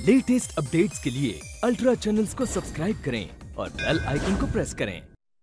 Latest updates के लिए ultra channels को सब्सक्राइब करें और बेल आइकन को प्रेस करें।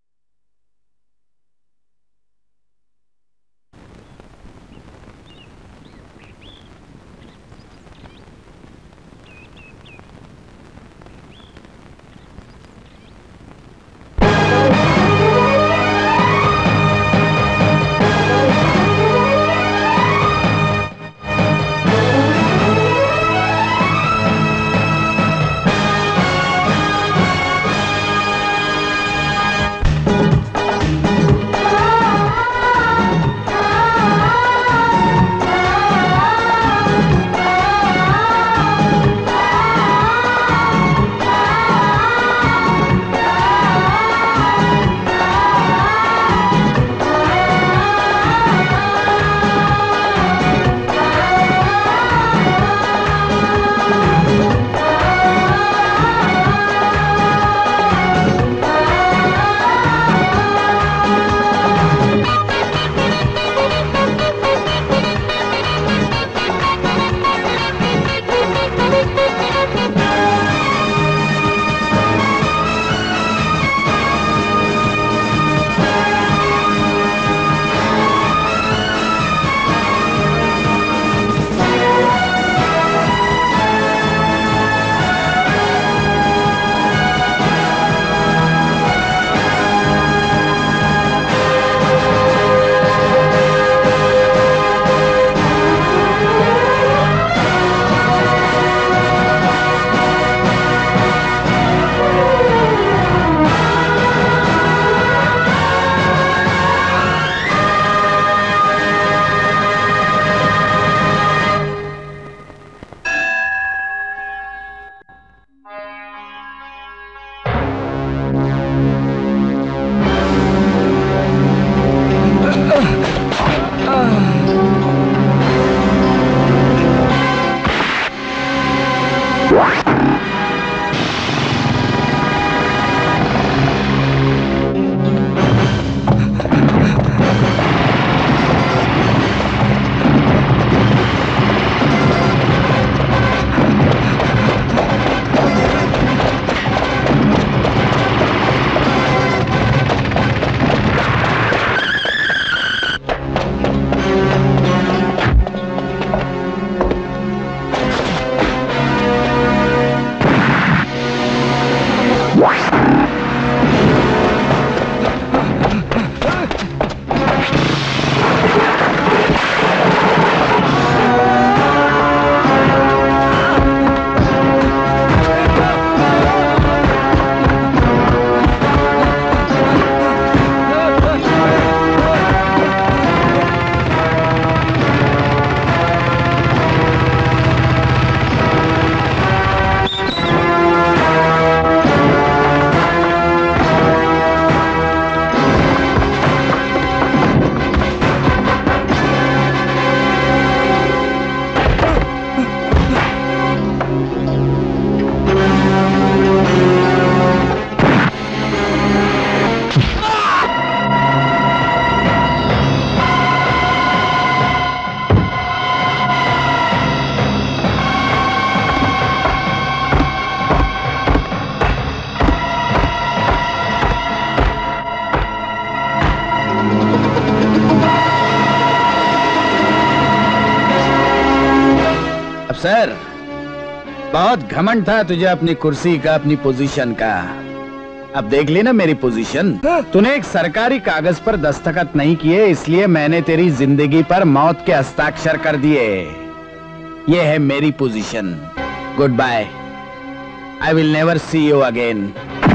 सर, बहुत घमंड था तुझे अपनी कुर्सी का, अपनी पोजीशन का। अब देख लेना मेरी पोजीशन। तूने एक सरकारी कागज पर दस्तखत नहीं किए, इसलिए मैंने तेरी जिंदगी पर मौत के हस्ताक्षर कर दिए। ये है मेरी position. Good bye. I will never see you again.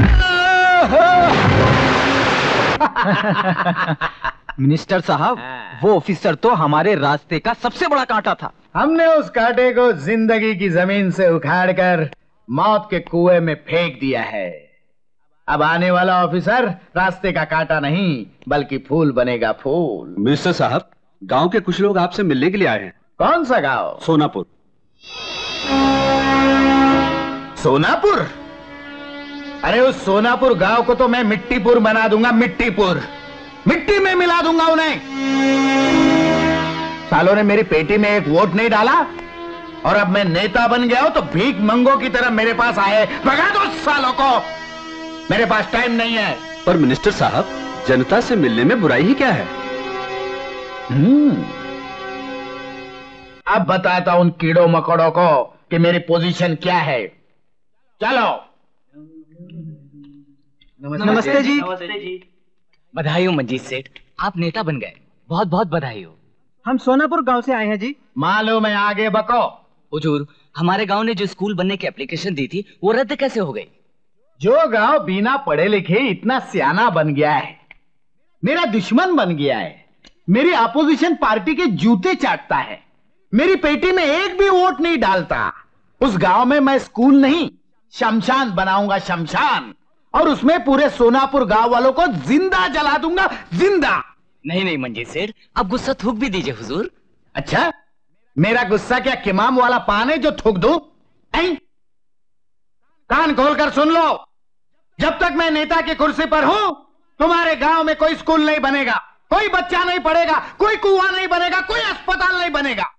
Minister साहब, वो ऑफिसर तो हमारे रास्ते का सबसे बड़ा कांटा था। हमने उस कांटे को जिंदगी की जमीन से उखाड़कर मौत के कुएं में फेंक दिया है। अब आने वाला ऑफिसर रास्ते का कांटा नहीं, बल्कि फूल बनेगा फूल। मिनिस्टर साहब, गांव के कुछ लोग आपसे मिलने के लिए आए हैं। कौन सा गांव? सोनापुर। सोनापुर? अरे उस सोनापुर गांव को तो मैं मिट्टीपुर बना दूंगा। मिट्टीपुर, मिट्टी में मिला दूंगा उन्हें। सालों ने मेरी पेटी में एक वोट नहीं डाला, और अब मैं नेता बन गया हूं तो भीख मंगों की तरह मेरे पास आए। भगा दो सालों को, मेरे पास टाइम नहीं है। पर मिनिस्टर साहब, जनता से मिलने में बुराई ही क्या है? अब बताता हूं उन कीड़ों मकोड़ों को कि मेरी पोजीशन क्या है। चलो। नमस्ते जी। बधाई हो मंजीत सेठ, आप नेता बन गए। बहुत बहुत बधाई हो। हम सोनापुर गांव से आए हैं जी। मालूम है, आगे बको। हुजूर, हमारे गांव ने जो स्कूल बनने की एप्लीकेशन दी थी वो रद्द कैसे हो गई? जो गांव बिना पढ़े लिखे इतना सियाना बन गया है, मेरा दुश्मन बन गया है, मेरी अपोजिशन पार्टी के जूते चाटता है, मेरी पेटी में एक भी वोट नहीं डालता, उस गांव में मैं स्कूल नहीं शमशान बनाऊंगा, शमशान। और उसमें पूरे सोनापुर गांव वालों को जिंदा जला दूंगा, जिंदा। नहीं नहीं मंजीत सेठ, अब गुस्सा थूक भी दीजिए हुजूर। अच्छा, मेरा गुस्सा क्या किमाम वाला पान है जो थूक दूं? कान खोलकर सुन लो, जब तक मैं नेता की कुर्सी पर हूं, तुम्हारे गांव में कोई स्कूल नहीं बनेगा, कोई बच्चा नहीं पढ़ेगा, कोई कुआं नहीं बनेगा, कोई अस्पताल नहीं बनेगा।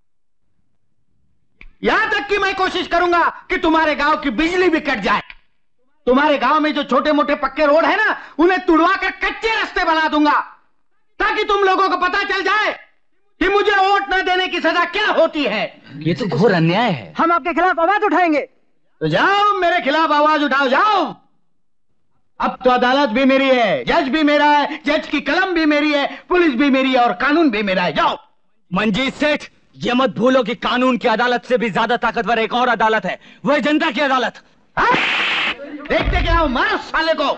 यहां तक कि मैं कोशिश करूंगा कि तुम्हारे गांव की बिजली भी कट जाए। तुम्हारे गांव में जो छोटे मोटे पक्के रोड है ना, उन्हें तुड़वा कर कच्चे रास्ते बना दूंगा, ताकि तुम लोगों को पता चल जाए कि मुझे वोट न देने की सजा क्या होती है। ये तो घोर अन्याय है। हम आपके खिलाफ आवाज उठाएंगे। तो जाओ, मेरे खिलाफ आवाज उठाओ, जाओ। अब तो अदालत भी मेरी है, जज भी मेरा है, जज की कलम भी मेरी है, पुलिस भी मेरी है और कानून भी मेरा है। जाओ। मंजीत सेठ, ये मत भूलो कि कानून की अदालत से भी ज्यादा ताकतवर एक और अदालत है, वो है जनता की अदालत। देखते क्या हो, मारो साले को।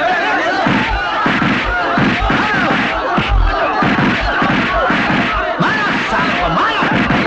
मारो साले को, मारो।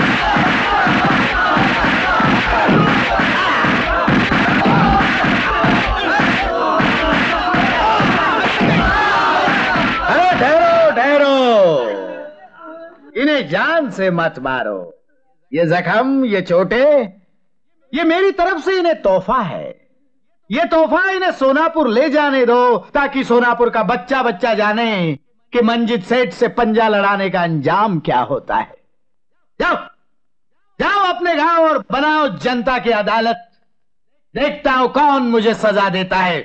अरे ठहरो ठहरो, इन्हें जान से मत मारो। ये जख्म, ये चोटे, ये मेरी तरफ से इन्हें तोहफा है। ये तोहफा इन्हें सोनापुर ले जाने दो, ताकि सोनापुर का बच्चा बच्चा जाने कि मंजीत सेठ से पंजा लड़ाने का अंजाम क्या होता है। जाओ जाओ अपने गांव और बनाओ जनता की अदालत। देखता हूं कौन मुझे सजा देता है।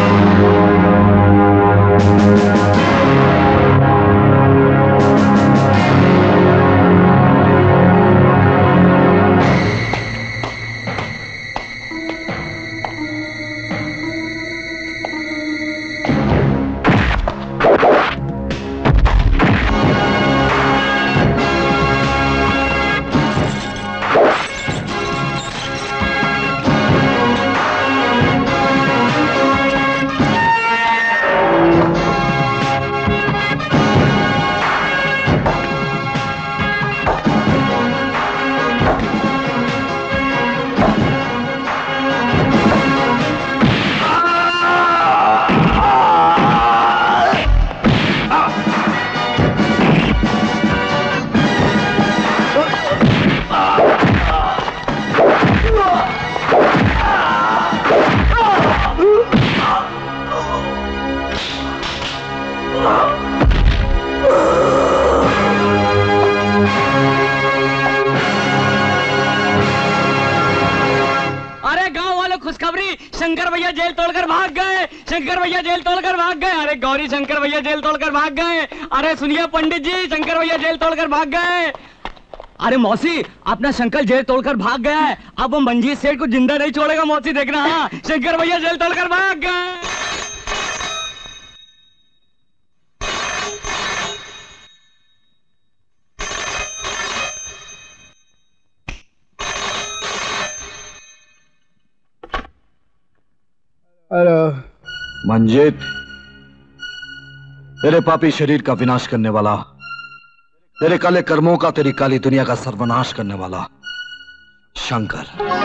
शंकर भैया जेल तोड़कर भाग गए, शंकर भैया जेल तोड़कर भाग गए। अरे गौरी शंकर भैया जेल तोड़कर भाग गए। अरे सुनिए पंडित जी, शंकर भैया जेल तोड़कर भाग गए। अरे मौसी, अपना शंकर जेल तोड़कर भाग गया है, अब वो मंजीत सेठ को जिंदा नहीं छोड़ेगा मौसी, देखना। हाँ, शंकर भैया जेल तोड़कर भाग गए। हेलो मंजीत, तेरे पापी शरीर का विनाश करने वाला, तेरे काले कर्मों का, तेरी काली दुनिया का सर्वनाश करने वाला शंकर,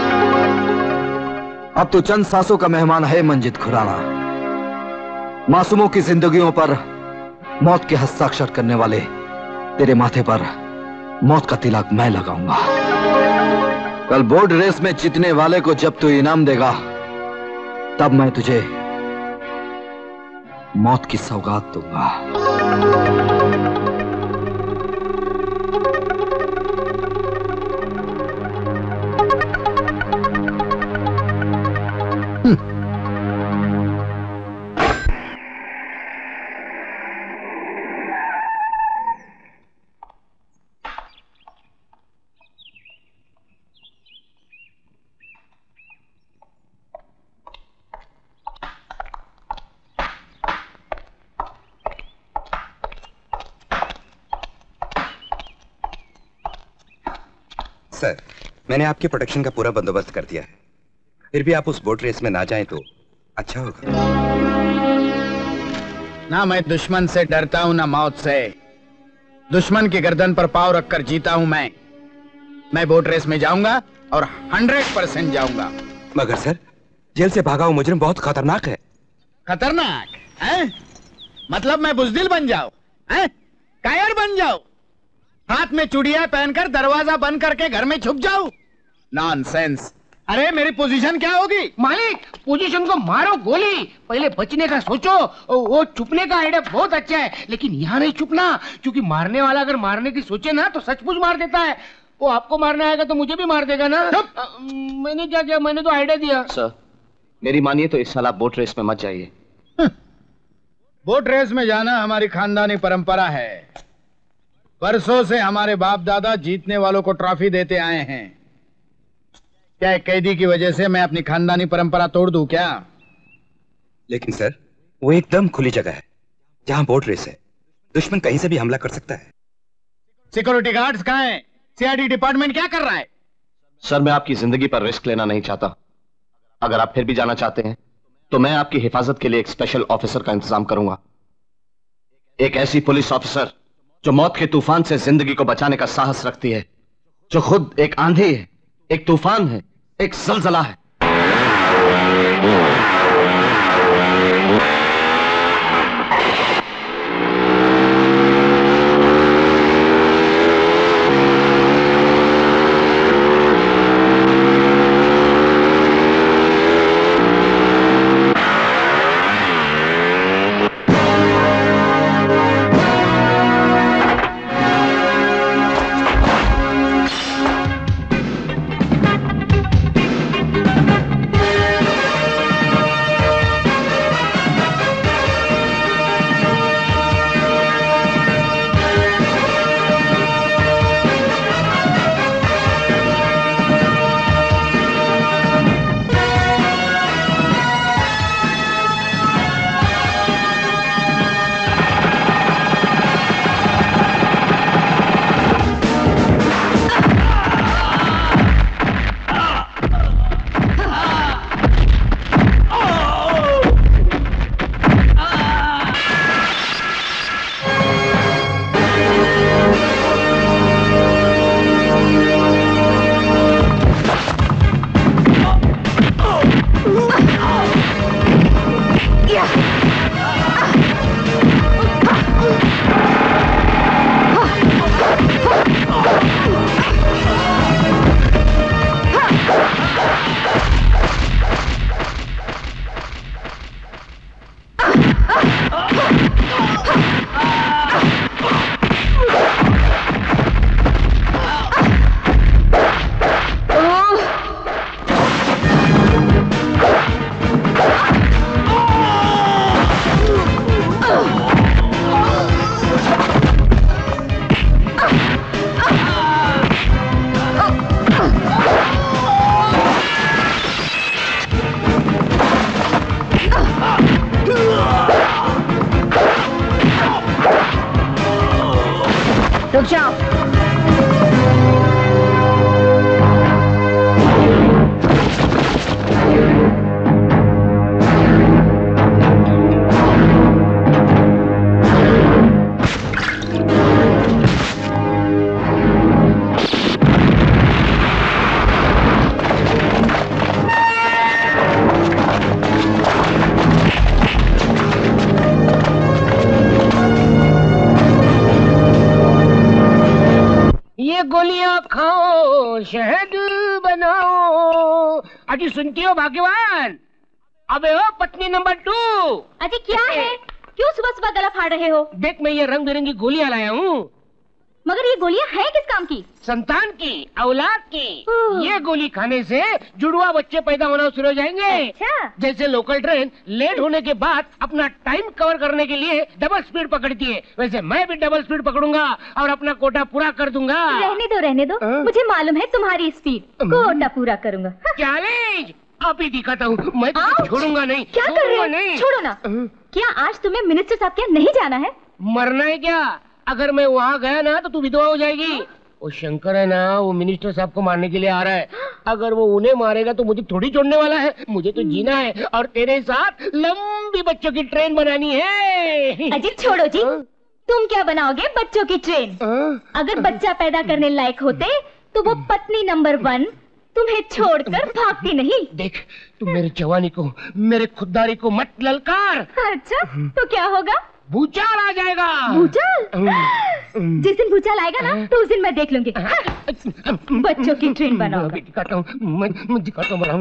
अब तू चंद सांसों का मेहमान है मंजीत खुराना। मासूमों की जिंदगियों पर मौत के हस्ताक्षर करने वाले तेरे माथे पर मौत का तिलक मैं लगाऊंगा। कल बोर्ड रेस में जीतने वाले को जब तू इनाम देगा, तब मैं तुझे मौत की सौगात दूंगा। सर, मैंने आपके प्रोटेक्शन का पूरा बंदोबस्त कर दिया है। फिर भी आप उस बोट रेस में ना जाएं तो अच्छा होगा। ना मैं दुश्मन से डरता हूं ना मौत से। दुश्मन की गर्दन पर पांव रखकर जीता हूं मैं बोट रेस में जाऊंगा और 100% जाऊंगा। मगर सर, जेल से भागा हुआ मुजरिम बहुत खतरनाक है। खतरनाक है? मतलब मैं बुजदिल बन जाऊं, कायर बन जाऊं, हाथ में चूड़ियां पहनकर दरवाजा बंद करके घर में छुप जाऊं? नॉनसेंस। अरे मेरी पोजीशन क्या होगी? मालिक, पोजीशन को मारो गोली, पहले बचने का सोचो। वो छुपने का आइडिया बहुत अच्छा है, लेकिन यहाँ नहीं छुपना, क्योंकि मारने वाला अगर मारने की सोचे ना तो सचमुच मार देता है। वो आपको मारने आएगा तो मुझे भी मार देगा ना। मैंने क्या किया? मैंने तो आइडिया दिया। सर, मेरी मानिए तो इस साल आप बोट रेस में मत जाइए। बोट रेस में जाना हमारी खानदानी परंपरा है। वर्षों से हमारे बाप दादा जीतने वालों को ट्रॉफी देते आए हैं। क्या एक कैदी की वजह से मैं अपनी खानदानी परंपरा तोड़ दूं क्या? लेकिन सर, वो एकदम खुली जगह है जहां बोट रेस है। दुश्मन कहीं से भी हमला कर सकता है। सिक्योरिटी गार्ड्स कहाँ हैं? सीआईडी डिपार्टमेंट क्या कर रहा है? सर, मैं आपकी जिंदगी पर रिस्क लेना नहीं चाहता। अगर आप फिर भी जाना चाहते हैं तो मैं आपकी हिफाजत के लिए एक स्पेशल ऑफिसर का इंतजाम करूंगा। एक ऐसी पुलिस ऑफिसर जो मौत के तूफान से जिंदगी को बचाने का साहस रखती है, जो खुद एक आंधी है, एक तूफान है, एक ज़लज़ला है। रुक जाओ। गोलियां खाओ, शहद बनाओ। अजी सुनती हो भाग्यवान? अबे ओ पत्नी नंबर 2। अजी क्या है? क्यों सुबह सुबह गला फाड़ रहे हो? देख, मैं ये रंग बिरंगी गोलियां लाया हूँ। मगर ये गोलियां हैं किस काम की? संतान की, औलाद की। ये गोली खाने से जुड़वा बच्चे पैदा होना शुरू हो जाएंगे। अच्छा? जैसे लोकल ट्रेन लेट होने के बाद अपना टाइम कवर करने के लिए डबल स्पीड पकड़ती है, वैसे मैं भी डबल स्पीड पकड़ूंगा और अपना कोटा पूरा कर दूंगा। रहने दो। मुझे मालूम है तुम्हारी स्पीड। कोटा पूरा करूंगा। चैलेंज अभी दिखाता हूँ, मैं तो छोड़ूंगा नहीं। क्या कर रहे हो? नहीं। छोड़ो ना। क्या आज तुम्हें मिनिस्टर साहब के यहाँ नहीं जाना है? मरना है क्या? अगर मैं वहाँ गया ना तो तू विधवा हो जाएगी। वो शंकर है ना, वो मिनिस्टर साहब को मारने के लिए आ रहा है। अगर वो उन्हें मारेगा तो मुझे थोड़ी छोड़ने वाला है। मुझे तो जीना है और तेरे साथ लंबी बच्चों की ट्रेन बनानी है। अजी छोड़ो जी, तुम क्या बनाओगे बच्चों की ट्रेन? अगर बच्चा पैदा करने लायक होते तो वो पत्नी नंबर 1 तुम्हें छोड़कर भागती नहीं। देख, तुम मेरी जवानी को, मेरे खुददारी को मत ललकार। अच्छा, तो क्या होगा? भूचाल आ जाएगा। भूचाल? जिस दिन भूचाल आएगा ना, तो उस दिन मैं देख लूंगी। बच्चों की ट्रेन बनाओ। दिखाता हूँ, मैं दिखाता हूँ।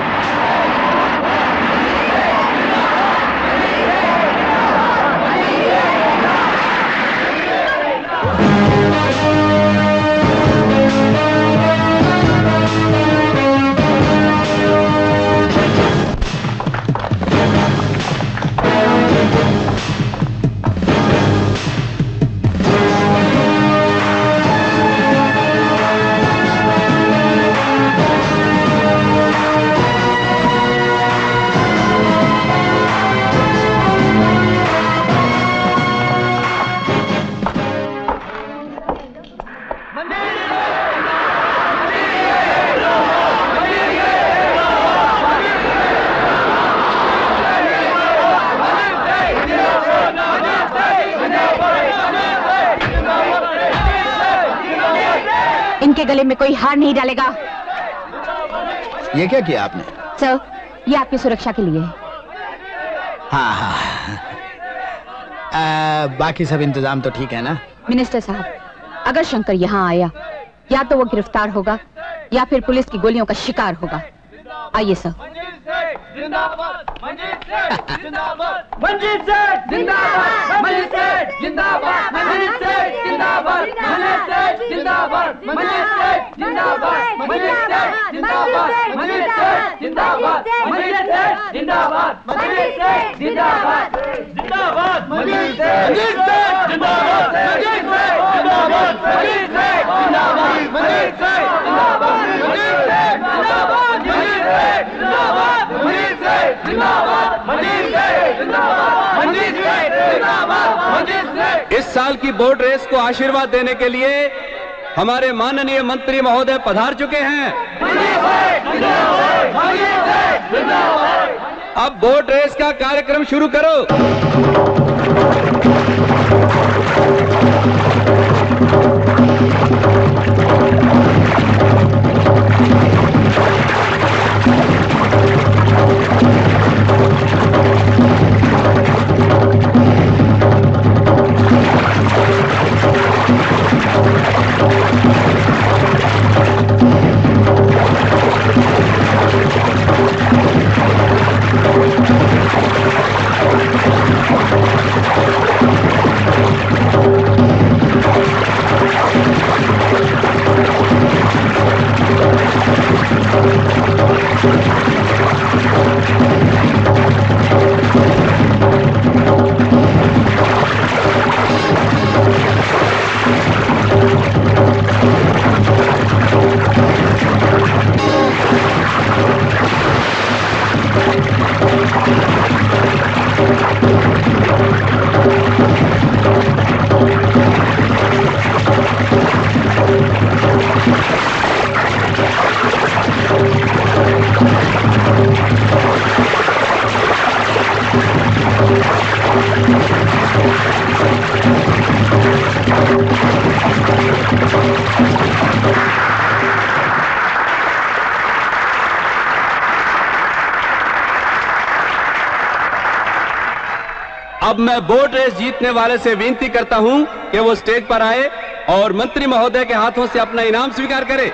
इनके गले में कोई हार नहीं डालेगा। ये क्या किया आपने? सर, ये आपकी सुरक्षा के लिए है। हाँ। बाकी सब इंतजाम तो ठीक है ना? मिनिस्टर साहब, अगर शंकर यहाँ आया, या तो वो गिरफ्तार होगा या फिर पुलिस की गोलियों का शिकार होगा। आइए सर। मंजीत सेठ जिंदाबाद, मंजीत सेठ जिंदाबाद, मंजीत सेठ जिंदाबाद, मंजीत सेठ जिंदाबाद, मंजीत सेठ जिंदाबाद, मंजीत सेठ जिंदाबाद, मंजीत सेठ जिंदाबाद, मंजीत सेठ जिंदाबाद, मंजीत सेठ जिंदाबाद, मंजीत सेठ जिंदाबाद, जिंदाबाद, मंजीत सेठ जिंदाबाद, मंजीत सेठ जिंदाबाद, मंजीत सेठ जिंदाबाद, मंजीत सेठ जिंदाबाद, मंजीत सेठ जिंदाबाद, मंजीत सेठ जिंदाबाद, मंजीत सेठ जिंदाबाद, मंजीत सेठ जिंदाबाद, मंजीत सेठ जिंदाबाद, मंजीत सेठ। इस साल की बोट रेस को आशीर्वाद देने के लिए हमारे माननीय मंत्री महोदय पधार चुके हैं। अब बोट रेस का कार्यक्रम शुरू करो। अब मैं बोट रेस जीतने वाले से विनती करता हूं कि वो स्टेज पर आए और मंत्री महोदय के हाथों से अपना इनाम स्वीकार करे।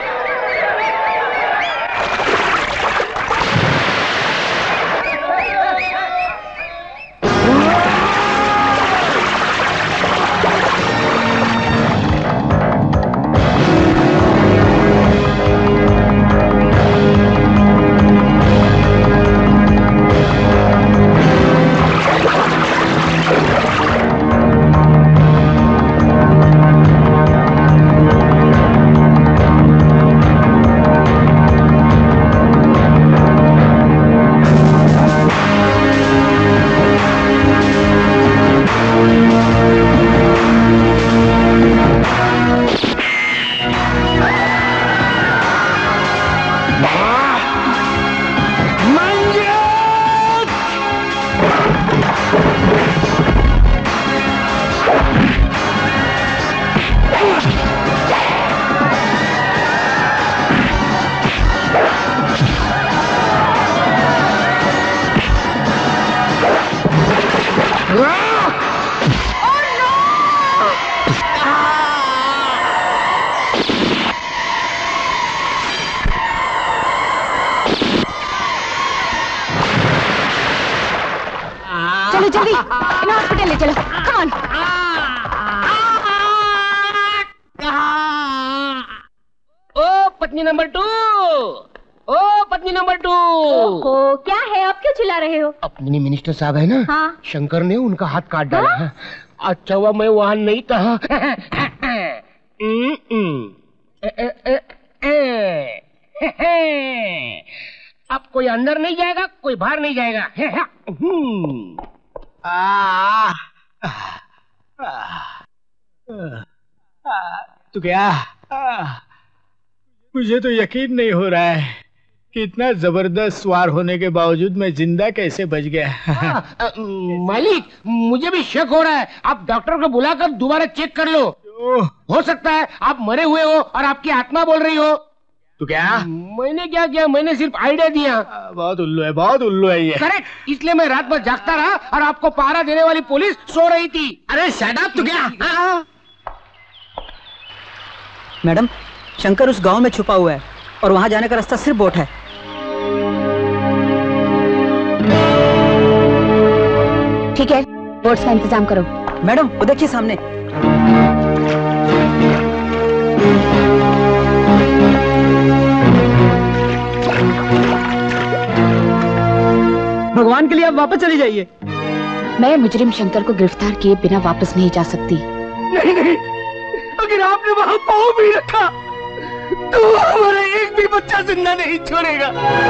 जल्दी इन्हें हॉस्पिटल ले चलो, कम ऑन। ओ पत्नी नंबर 2, ओ पत्नी नंबर 2। ओहो, क्या है, आप क्यों चिल्ला रहे हो? अपनी मिनिस्टर साहब है ना, हाँ? शंकर ने उनका हाथ काट डाला है। अच्छा हुआ मैं वहां नहीं था। अब कोई अंदर नहीं जाएगा, कोई बाहर नहीं जाएगा। तो क्या मुझे तो यकीन नहीं हो रहा है कि इतना जबरदस्त सवार होने के बावजूद मैं जिंदा कैसे बच गया। मालिक, मुझे भी शक हो रहा है। आप डॉक्टर को बुलाकर दोबारा चेक कर लो। हो सकता है आप मरे हुए हो और आपकी आत्मा बोल रही हो। तो क्या? मैंने क्या किया, मैंने सिर्फ आइडिया दिया। बहुत उल्लू है, बहुत उल्लू है ये। करेक्ट, इसलिए मैं रात भर जागता रहा और आपको पहरा देने वाली पुलिस सो रही थी। अरे शट अप। तो क्या? मैडम, शंकर उस गांव में छुपा हुआ है और वहां जाने का रास्ता सिर्फ बोट है। ठीक है, बोट्स का इंतजाम करो। मैडम वो देखिए सामने। भगवान के लिए आप वापस चली जाइए। मैं मुजरिम शंकर को गिरफ्तार किए बिना वापस नहीं जा सकती। नहीं नहीं, अगर आपने वहां पाँव भी रखा तो हमारा एक भी बच्चा जिंदा नहीं छोड़ेगा।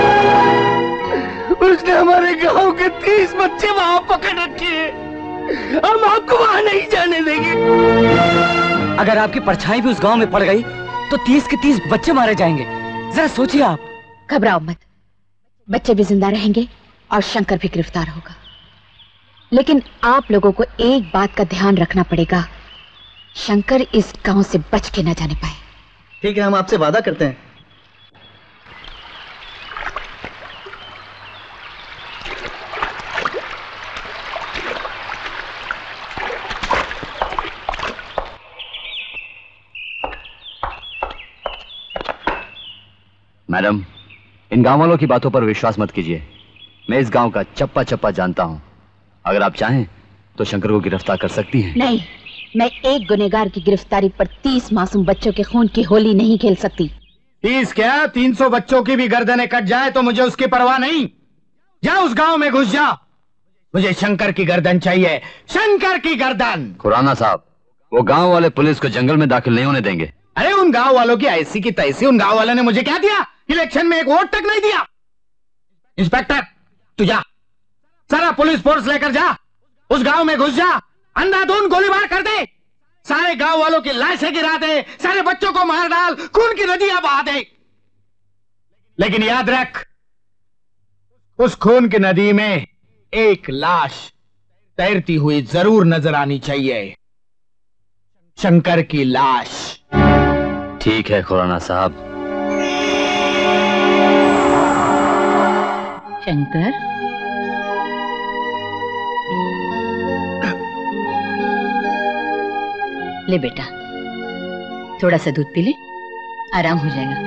उसने हमारे गांव के 30 बच्चे वहां पकड़ रखे हैं। हम आपको वहां नहीं जाने देंगे। अगर आपकी परछाई भी उस गांव में पड़ गई तो 30 के 30 बच्चे मारे जाएंगे। जरा सोचिए आप। घबराओ मत, बच्चे भी जिंदा रहेंगे और शंकर भी गिरफ्तार होगा। लेकिन आप लोगों को एक बात का ध्यान रखना पड़ेगा, शंकर इस गांव से बच के न जाने पाए। ठीक है, हम आपसे वादा करते हैं। मैडम, इन गांव वालों की बातों पर विश्वास मत कीजिए। मैं इस गांव का चप्पा चप्पा जानता हूं। अगर आप चाहें तो शंकर को गिरफ्तार कर सकती हैं। नहीं, मैं एक गुनहगार की गिरफ्तारी पर 30 मासूम बच्चों के खून की होली नहीं खेल सकती। 30 क्या, 300 बच्चों की भी गर्दनें कट जाए तो मुझे उसकी परवाह नहीं। जा उस गांव में घुस जा। मुझे शंकर की गर्दन चाहिए, शंकर की गर्दन। खुराना साहब, वो गांव वाले पुलिस को जंगल में दाखिल नहीं होने देंगे। अरे उन गांव वालों की ऐसी की तैसी। उन गांव वालों ने मुझे क्या दिया? इलेक्शन में एक वोट तक नहीं दिया। इंस्पेक्टर तू जा, सारा पुलिस फोर्स लेकर जा, उस गांव में घुस जा, अंधाधुंध गोलीबार कर दे, सारे गांव वालों की लाशें गिरा दे, सारे बच्चों को मार डाल, खून की नदियां बहा दे। लेकिन याद रख, उस खून की नदी में एक लाश तैरती हुई जरूर नजर आनी चाहिए, शंकर की लाश। ठीक है खुराना साहब। शंकर, ले बेटा, थोड़ा सा दूध पी ले, आराम हो जाएगा।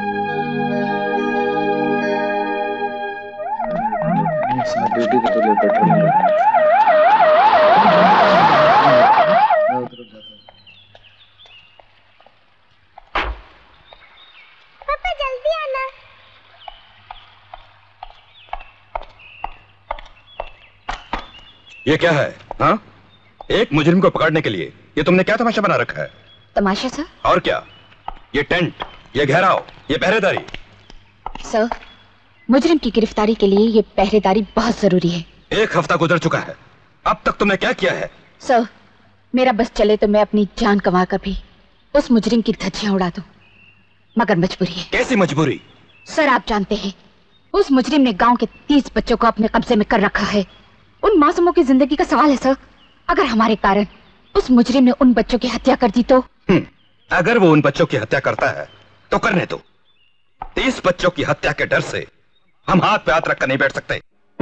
पापा जल्दी आना। ये क्या है? हाँ, एक मुजरिम को पकड़ने के लिए ये तुमने क्या तमाशा बना रखा है? तमाशा सर? और क्या, ये टेंट, ये घेराव, ये पहरेदारी। सर, मुजरिम की गिरफ्तारी के लिए ये पहरेदारी बहुत जरूरी है। 1 हफ्ता गुजर चुका है, अब तक तुमने क्या किया है? सर, मेरा बस चले तो मैं अपनी जान गंवा कर भी उस मुजरिम की धज्जियां उड़ा दूं, मगर मजबूरी है। कैसी मजबूरी? सर, आप जानते हैं उस मुजरिम ने गांव के 30 बच्चों को अपने कब्जे में कर रखा है। उन मासूमों की जिंदगी का सवाल है सर। अगर हमारे कारण उस मुजरिम ने उन बच्चों की हत्या कर दी तो? अगर वो उन बच्चों की हत्या करता है तो करने दो। 30 बच्चों की हत्या के डर से हम हाथ पे हाथ रखकर नहीं बैठ सकते।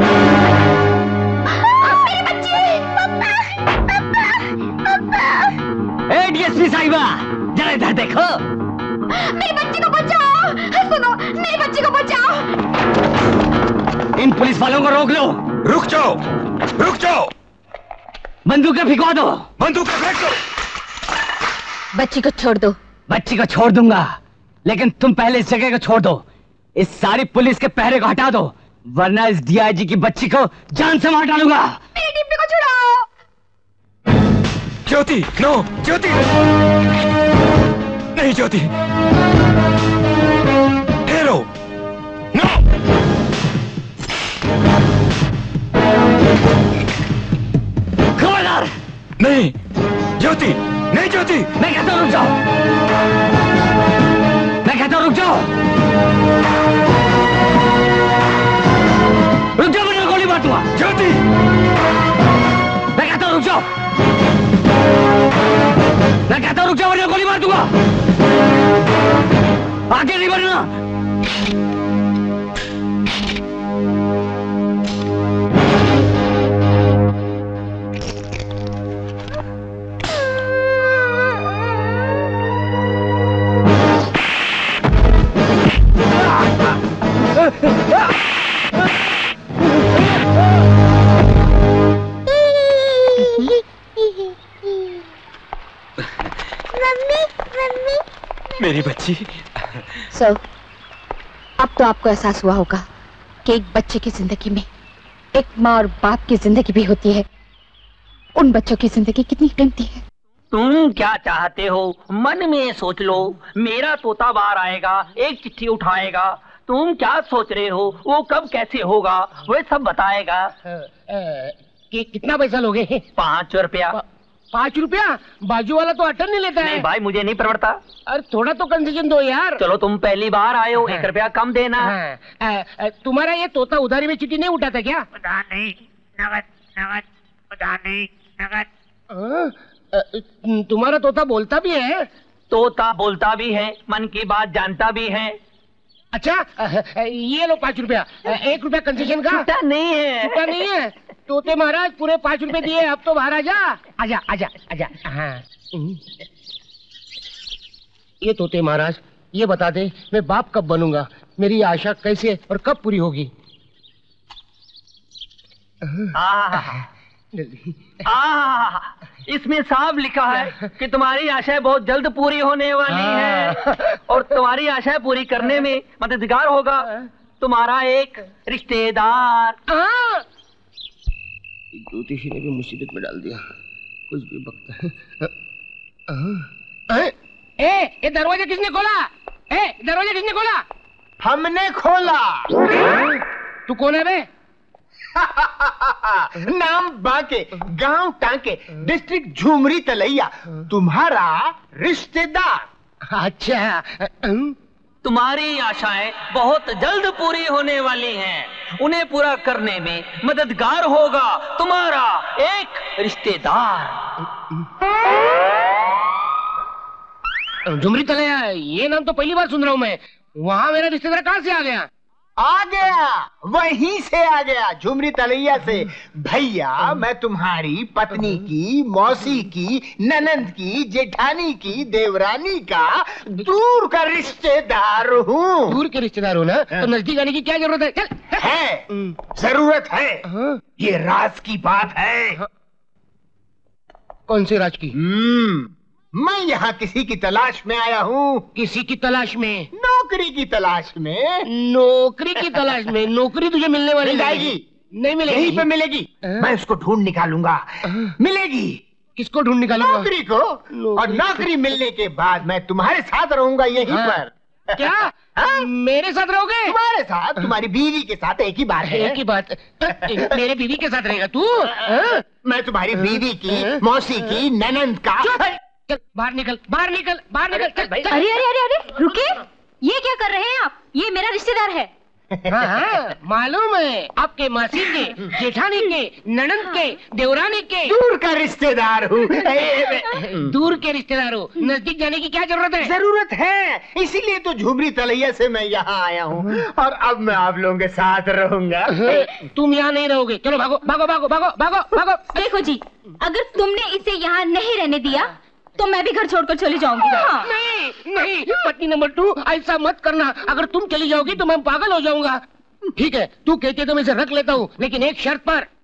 डीएसपी साहिबा, जरा इधर देखो। मेरी बच्ची को बचाओ, सुनो, मेरी बच्ची को बचाओ। इन पुलिस वालों को रोक लो। रुक जाओ, रुक जाओ। बंदूकें भिगवा दो। बंदूकें फेंक दो। बच्ची को छोड़ दो। बच्ची को छोड़ दूंगा, लेकिन तुम पहले इस जगह को छोड़ दो। इस सारी पुलिस के पहरे को हटा दो, वरना इस डीआईजी की बच्ची को जान से मार डालूंगा। मेरी डिप्टी को छुड़ाओ। ज्योति, नो ज्योति, नहीं ज्योति, ठहरो, नो। खबरदार। नहीं ज्योति, नहीं ज्योति। मैं कहता हूं रुक जाओ, मैं कहता हूं रुक जाओ, रुक जाओ, वरना गोली मार दूंगा। ज्योति, मैं कहता हूं रुक जाओ, मैं कहता हूं रुक जाओ, वरना गोली मार दूंगा। आगे नहीं बढ़ना। मेरी बच्ची। सर, अब तो आपको एहसास हुआ होगा कि एक बच्चे की जिंदगी में एक माँ और बाप की जिंदगी भी होती है। उन बच्चों की जिंदगी कितनी कीमती है। तुम क्या चाहते हो मन में सोच लो। मेरा तोता बाहर आएगा, एक चिट्ठी उठाएगा। तुम क्या सोच रहे हो वो कब कैसे होगा वो सब बताएगा। कितना पैसा लोगे? 5 रुपया। 5 रुपया? बाजू वाला तो अटन नहीं लेता है। नहीं भाई, मुझे नहीं परवड़ता। अरे थोड़ा तो कंसेशन दो यार। चलो तुम पहली बार आए हो, 1 रुपया कम देना। तुम्हारा ये तोता उधारी में चिट्ठी नहीं उठाता क्या? उधार नहीं, नगद नगद, उधार नहीं नगद। तुम्हारा तोता बोलता भी है? तोता बोलता भी है, मन की बात जानता भी है। अच्छा, ये लो 5 रुपया। 1 रुपया कंसेशन का? छूटा नहीं है। छूटा नहीं है? तोते महाराज पूरे 5 रुपए दिए, अब तो बाहर आजा। आजा आजा आजा। हाँ। ये तोते महाराज, ये बता दे मैं बाप कब बनूंगा? मेरी आशा कैसे और कब पूरी होगी? इसमें साफ लिखा है कि तुम्हारी आशाएं बहुत जल्द पूरी होने वाली है, और तुम्हारी आशाएं पूरी करने में मददगार होगा तुम्हारा एक रिश्तेदार। ज्योतिषी ने भी मुसीबत में डाल दिया, कुछ भी बकता है। ये दरवाजा किसने खोला? दरवाजा किसने खोला? हमने खोला। तू कौन है बे? नाम बाके, गांव टांके, डिस्ट्रिक्ट झुमरी तलैया, तुम्हारा रिश्तेदार। अच्छा, तुम्हारी आशाएं बहुत जल्द पूरी होने वाली हैं, उन्हें पूरा करने में मददगार होगा तुम्हारा एक रिश्तेदार। झुमरी तलैया, ये नाम तो पहली बार सुन रहा हूं मैं। वहां मेरा रिश्तेदार कहां से आ गया? आ गया, वहीं से आ गया, झुमरी तलैया से। भैया, मैं तुम्हारी पत्नी की, मौसी की, ननंद की, जेठानी की, देवरानी का दूर का रिश्तेदार हूँ। दूर के रिश्तेदार हो ना? तो नजदीक आने की क्या जरूरत है? चल। है, जरूरत है। ये राज की बात है। कौन से राज की? मैं यहाँ किसी की तलाश में आया हूँ। किसी की तलाश में? नौकरी की तलाश में। नौकरी की तलाश में? नौकरी तुझे मिलने वाली मिल जाएगी। नहीं मिलेगी? यहीं पे मिलेगी। मैं उसको ढूंढ निकालूंगा, मिलेगी। किसको ढूंढ निकालूंगा? नौकरी को। और नौकरी मिलने के बाद मैं तुम्हारे साथ रहूंगा यहीं पर। क्या? मेरे साथ रहोगे? तुम्हारे साथ, तुम्हारी बीवी के साथ एक ही बात है। एक ही बात? मेरे बीवी के साथ रहेगा तू? मैं तुम्हारी बीवी की, मौसी की, ननंद का। चल बाहर निकल, बाहर निकल, बाहर निकल। चल, अरे अरे अरे अरे रुकिए, ये क्या कर रहे हैं आप? ये मेरा रिश्तेदार है। हाँ, मालूम है, आपके मासी के, जेठानी के, ननंद के, देवरानी के दूर का रिश्तेदार हूँ। दूर के रिश्तेदार हो, नजदीक जाने की क्या जरूरत है? जरूरत है, इसीलिए तो झुमरी तलैया से मैं यहाँ आया हूँ, और अब मैं आप लोगों के साथ रहूंगा। तुम यहाँ नहीं रहोगे, चलो भागो भागो भागो भागो भागो भागो। देखो जी, अगर तुमने इसे यहाँ नहीं रहने दिया तो मैं भी घर छोड़कर चली जाऊंगी। हाँ। नहीं नहीं, पत्नी नंबर 2, ऐसा मत करना। अगर तुम चली जाओगी तो मैं पागल हो जाऊंगा। ठीक है, तू कहती है तो मैं इसे रख लेता हूँ, लेकिन एक शर्त पर।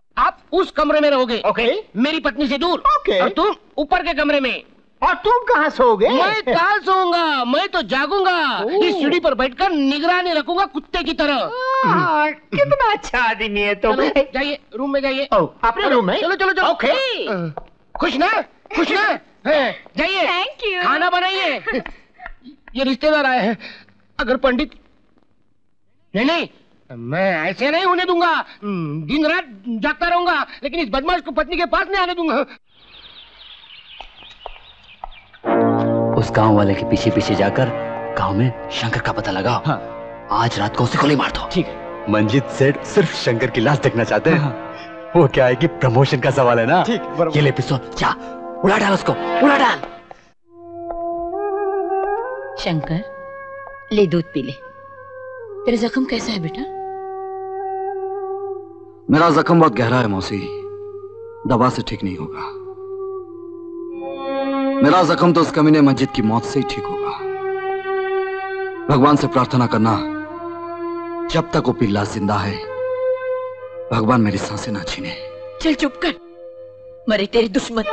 आप उस कमरे में रहोगे। ओके। मेरी पत्नी से दूर। ओके। और तुम ऊपर के कमरे में। और तुम कहाँ सोओगे? मैं कहाँ सोऊंगा, मैं तो जागूंगा। इस सीढ़ी पर बैठकर निगरानी रखूंगा कुत्ते की तरह। कितना अच्छा आदमी है तुम। जाइए रूम में जाइए। अपने रूम में? चलो चलो चलो। ओके। खुश ना, खुश ना। जाइए। Thank you. खाना बनाइए। ये रिश्तेदार आए हैं। अगर पंडित नहीं नहीं, मैं ऐसे नहीं होने दूंगा। दिन रात जागता रहूंगा, लेकिन इस बदमाश को पत्नी के पास नहीं आने दूंगा। उस गांव वाले के पीछे पीछे जाकर गांव में शंकर का पता लगाओ। हाँ। आज रात को उसे गोली मार दो। ठीक है। मंजीत सेठ सिर्फ शंकर की लाश देखना चाहते हैं। वो क्या है कि प्रमोशन का सवाल है ना। ठीक। ये ले पिस्तौल, जा उड़ा डाल उसको, उड़ा डाल। शंकर, ले दूध पी ले। तेरा जख्म कैसा है बेटा? मेरा जख्म बहुत गहरा है मौसी, दवा से ठीक नहीं होगा। मेरा जख्म तो उस कमीने मंजीत की मौत से ही ठीक होगा। भगवान से प्रार्थना करना, जब तक वो पिल्ला जिंदा है भगवान मेरी सांसें ना छीने। चल चुप कर, मरे तेरे दुश्मन।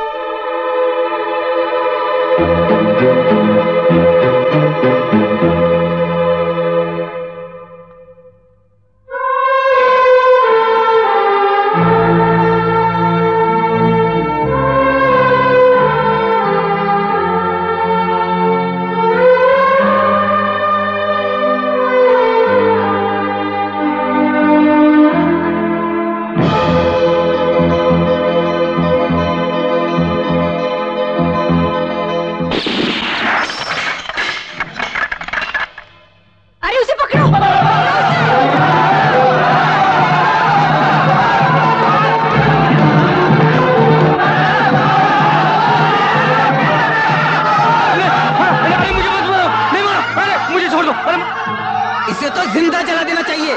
इसे तो जिंदा जला देना चाहिए।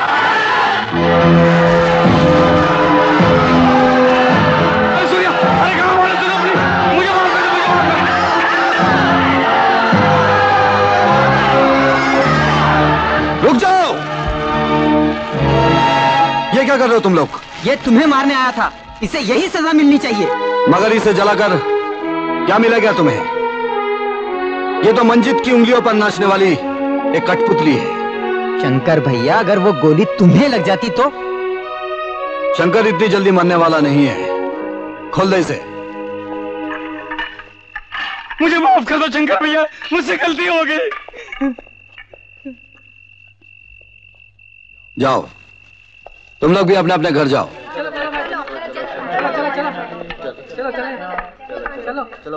रुक जाओ। ये क्या कर रहे हो तुम लोग? ये तुम्हें मारने आया था, इसे यही सजा मिलनी चाहिए। मगर इसे जलाकर क्या मिलेगा तुम्हें? ये तो मंजीत की उंगलियों पर नाचने वाली एक कठपुतली है। शंकर भैया, अगर वो गोली तुम्हें लग जाती तो? शंकर इतनी जल्दी मरने वाला नहीं है। खोल दे इसे। मुझे माफ कर दो शंकर भैया, मुझसे गलती हो गई। जाओ, तुम लोग भी अपने अपने घर जाओ। चलो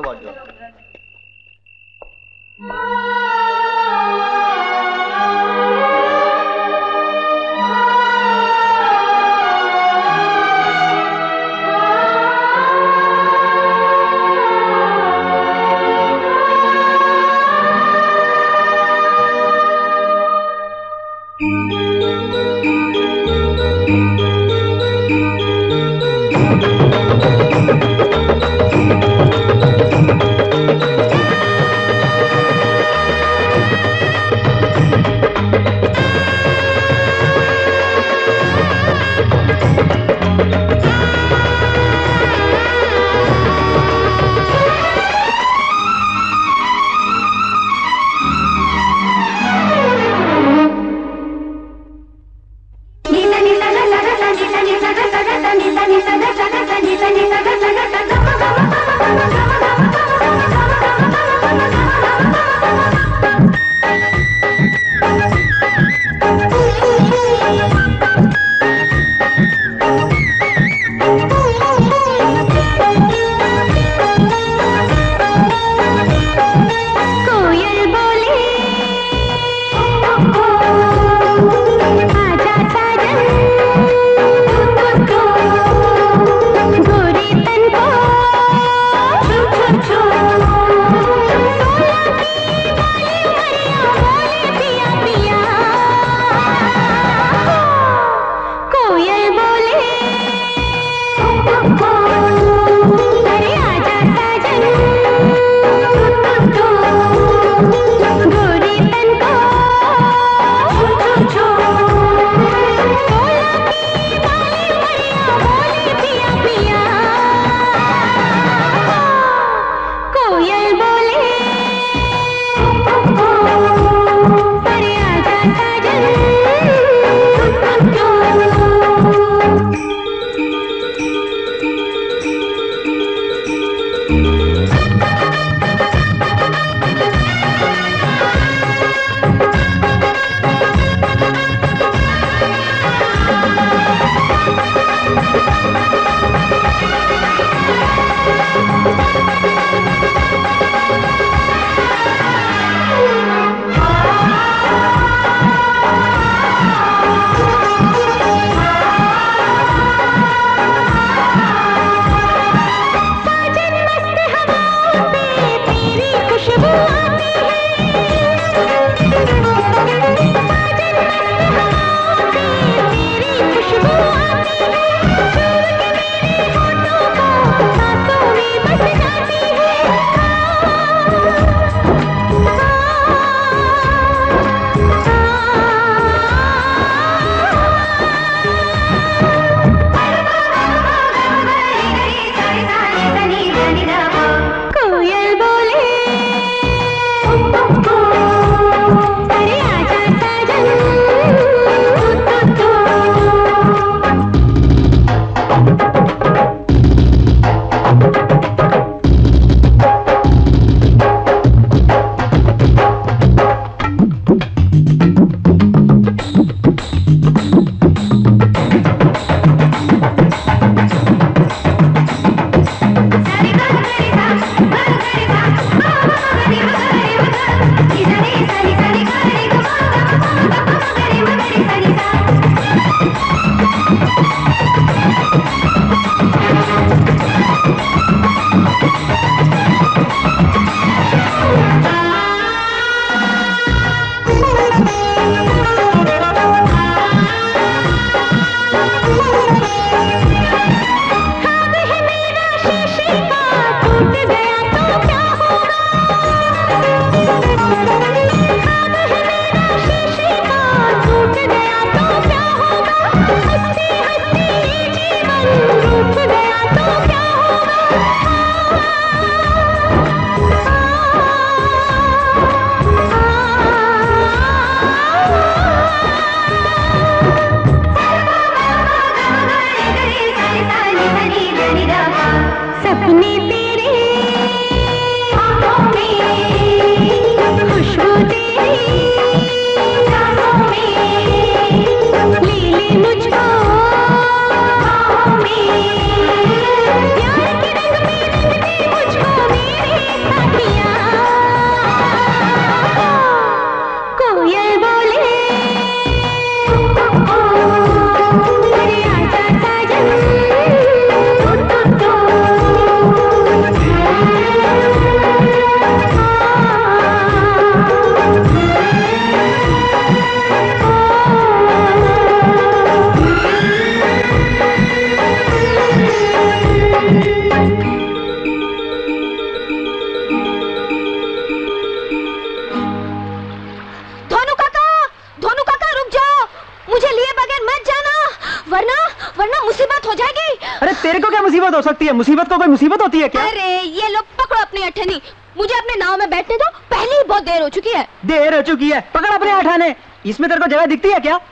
तेरे को क्या मुसीबत हो सकती है? मुसीबत को कोई मुसीबत होती है क्या? अरे ये लो पकड़ो अपनी अठनी, मुझे अपने नाव में बैठने दो, पहले ही बहुत देर हो चुकी है। देर हो चुकी है, पकड़ अपने अठाने। इसमें तेरे को जगह दिखती है क्या?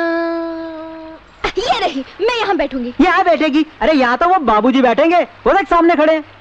ये रही, मैं यहाँ बैठूंगी। यहाँ बैठेगी? अरे यहाँ तो वो बाबूजी बैठेंगे, वो देख सामने खड़े हैं।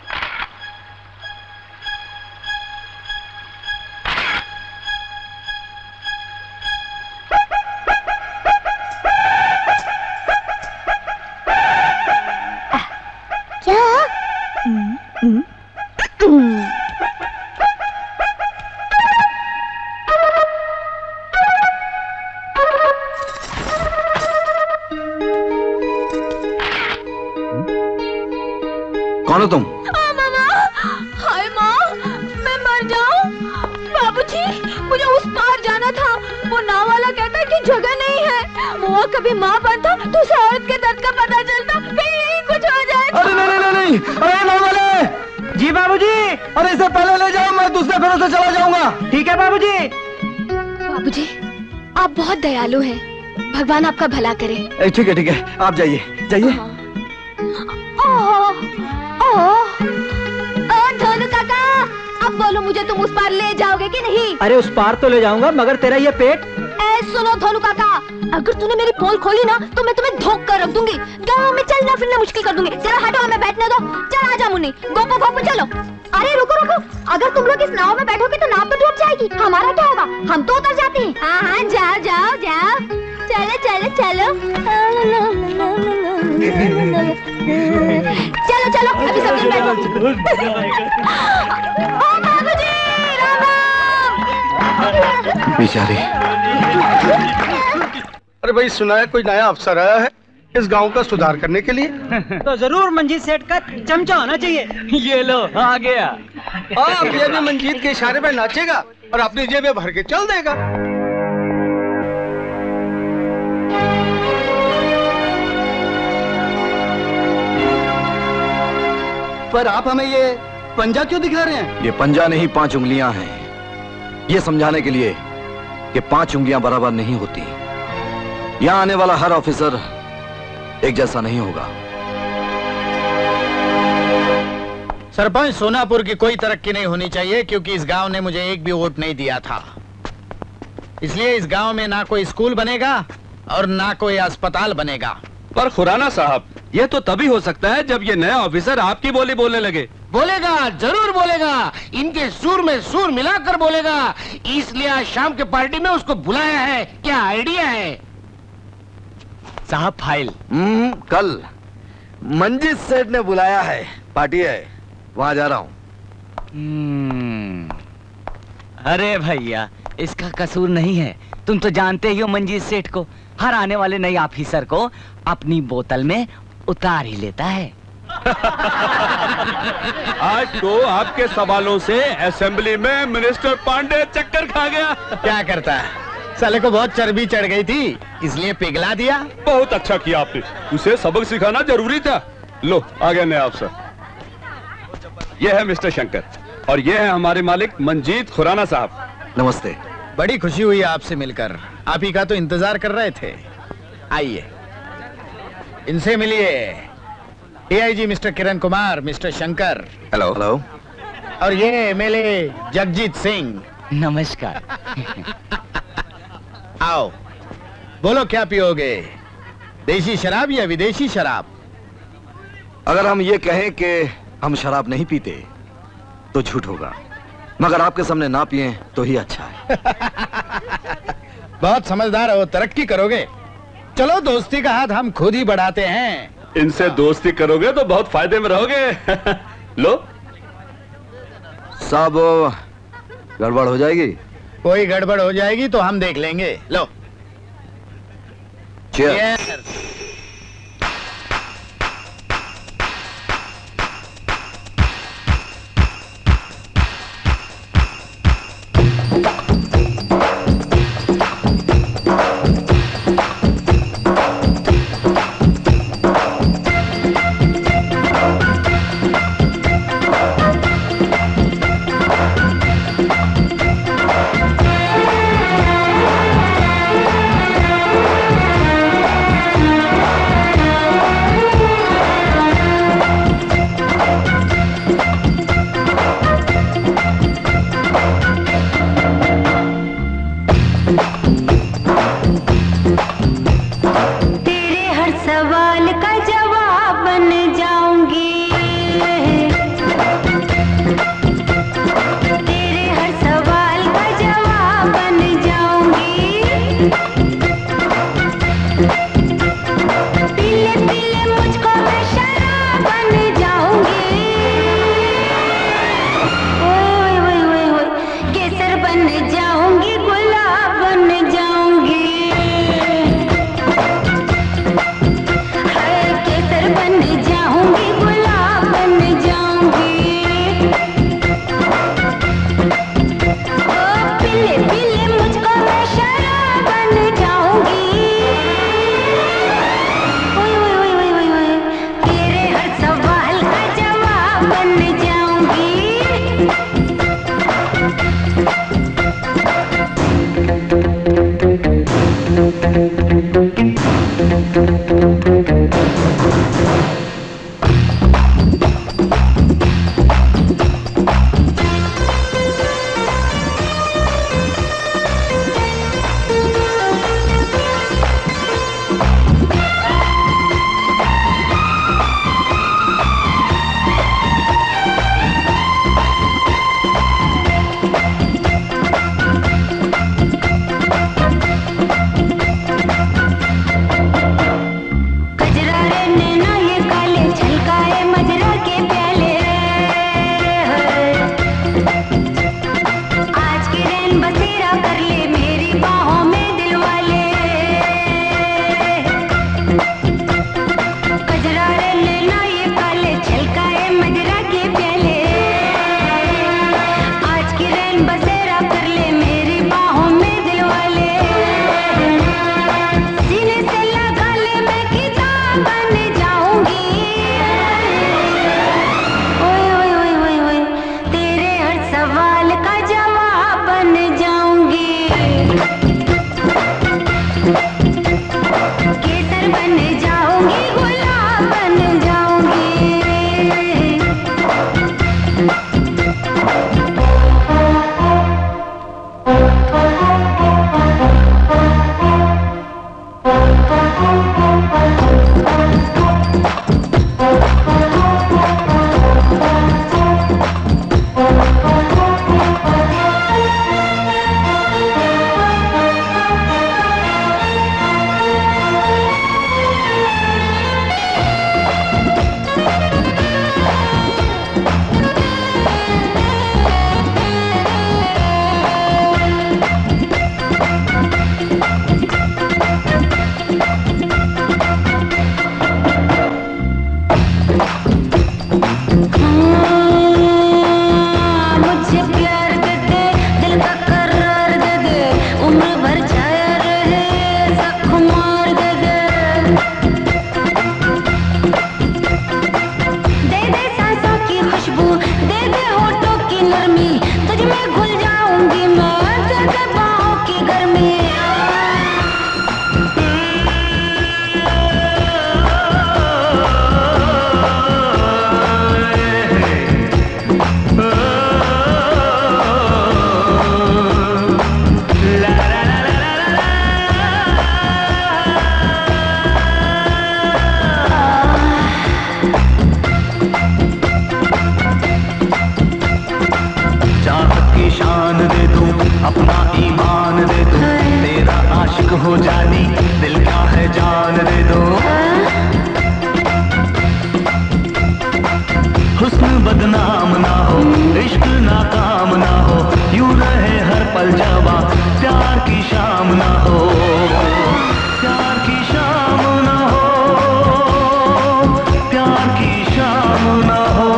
कौन हो तुम? मामा, हाय माँ, मैं मर जाऊं। बाबूजी, मुझे उस पार जाना था। वो नाव वाला कहता है कि जगह नहीं है। वो कभी माँ बनता तो उस औरत के दर्द का पता चलता, फिर यही कुछ हो जाए। अरे नहीं, अरे नाव वाले। जी बाबूजी। अरे इसे पहले ले जाओ, मैं दूसरे फेरों से चला जाऊंगा। ठीक है बाबूजी। बाबूजी, आप बहुत दयालु हैं, भगवान आपका भला करे। ठीक है, आप जाइए जाइए। धोनू काका, अब बोलो मुझे, तुम उस पार ले जाओगे कि नहीं? अरे उस पार तो ले जाऊंगा, मगर तेरा ये पेट। सुनो धोनू काका, अगर तूने मेरी पोल खोली ना तो मैं तुम्हें धोख कर रख दूंगी। गाँव में चलना फिरना मुश्किल कर दूंगी। जरा हटो, हमें बैठने दो। चल आजा मुन्नी, गोपो गोपो चलो। अरे रुको रुको, अगर तुम लोग इस नाव में बैठोगे तो नाव तो डूब जाएगी। हमारा क्या होगा? हम तो उतर जाते हैं। हाँ, जाओ जाओ जाओ, चलो चलो चलो चलो चलो, अभी सब जन बैठो। बेचारी। अरे भाई, सुना है कोई नया अफसर आया है इस गांव का सुधार करने के लिए? तो जरूर मंजीत सेठ का चमचा होना चाहिए। ये लो, आ गया। अब ये भी मंजीत के इशारे में नाचेगा और अपनी जेबें भर के चल देगा। पर आप हमें ये पंजा क्यों दिखा रहे हैं? ये पंजा नहीं, 5 उंगलियां हैं। ये समझाने के लिए कि 5 उंगलियां बराबर नहीं होती। यहां आने वाला हर ऑफिसर एक जैसा नहीं होगा। सरपंच, सोनापुर की कोई तरक्की नहीं होनी चाहिए, क्योंकि इस गांव ने मुझे एक भी वोट नहीं दिया था। इसलिए इस गांव में ना कोई स्कूल बनेगा और ना कोई अस्पताल बनेगा। पर खुराना साहब, ये तो तभी हो सकता है जब ये नया ऑफिसर आपकी बोली बोलने लगे। बोलेगा, जरूर बोलेगा। इनके सुर में सुर मिलाकर बोलेगा। इसलिए आज शाम के पार्टी में उसको बुलाया है। क्या आइडिया है साहब? फाइल कल मंजीत सेठ ने बुलाया है, पार्टी है, वहां जा रहा हूं। अरे भैया, इसका कसूर नहीं है। तुम तो जानते ही हो मंजीत सेठ को, हर आने वाले नए ऑफिसर को अपनी बोतल में उतार ही लेता है। आज तो आपके सवालों से असेंबली में मिनिस्टर पांडे चक्कर खा गया। क्या करता है, साले को बहुत चर्बी चढ़ गई थी, इसलिए पिघला दिया। बहुत अच्छा किया आपने, उसे सबक सिखाना जरूरी था। लो, आ गया नया अफसर। ये है मिस्टर शंकर और ये है हमारे मालिक मंजीत खुराना साहब। नमस्ते। बड़ी खुशी हुई आपसे मिलकर, आप ही का तो इंतजार कर रहे थे। आइए, इनसे मिलिए। AIG mister Kiran Kumar, mister Shankar. Hello hello. और ये एमएलए जगजीत सिंह। नमस्कार। आओ, बोलो क्या पियोगे, देसी शराब या विदेशी शराब? अगर हम ये कहें कि हम शराब नहीं पीते तो झूठ होगा, मगर आपके सामने ना पिए तो ही अच्छा है। बहुत समझदार हो, तरक्की करोगे। चलो, दोस्ती का हाथ हम खुद ही बढ़ाते हैं। इनसे दोस्ती करोगे तो बहुत फायदे में रहोगे। लो। सब गड़बड़ हो जाएगी। कोई गड़बड़ हो जाएगी तो हम देख लेंगे। लो। Cheers. मेरी बाहों में दिल वाले, कजरारे नैना ये काले, छलकाए मदिरा के प्याले, आज की रैन बसेरा कर ले मेरी बाहों में दिल वाले, सीने से लगा ले मैं किताब बन जाऊंगी, ओए ओए ओए ओए ओए तेरे हर सवाल का जवाब बन जाऊंगी, केसर बन जाऊंगी, गुलाब बन जाऊंगी। मुझे प्यार दे दे, दिल का करार दे दे, उम्र भर छाया रहे ऐसा खुमार दे दे, दे दे सांसों की खुशबू, दे दे होठों की नरमी, तुझ में घुल जाऊंगी मैं, दे दे बाहों की गर्मी। चाहत की शान दे दूं, अपना ईमान दे दूं, तेरा आशिक हो जानी, दिल क्या है जान दे दो, हुस्न बदनाम ना हो, इश्क नाकाम ना हो, यूं रहे हर पल जवा, प्यार की शाम ना हो, प्यार की शाम ना हो, प्यार की शाम ना हो,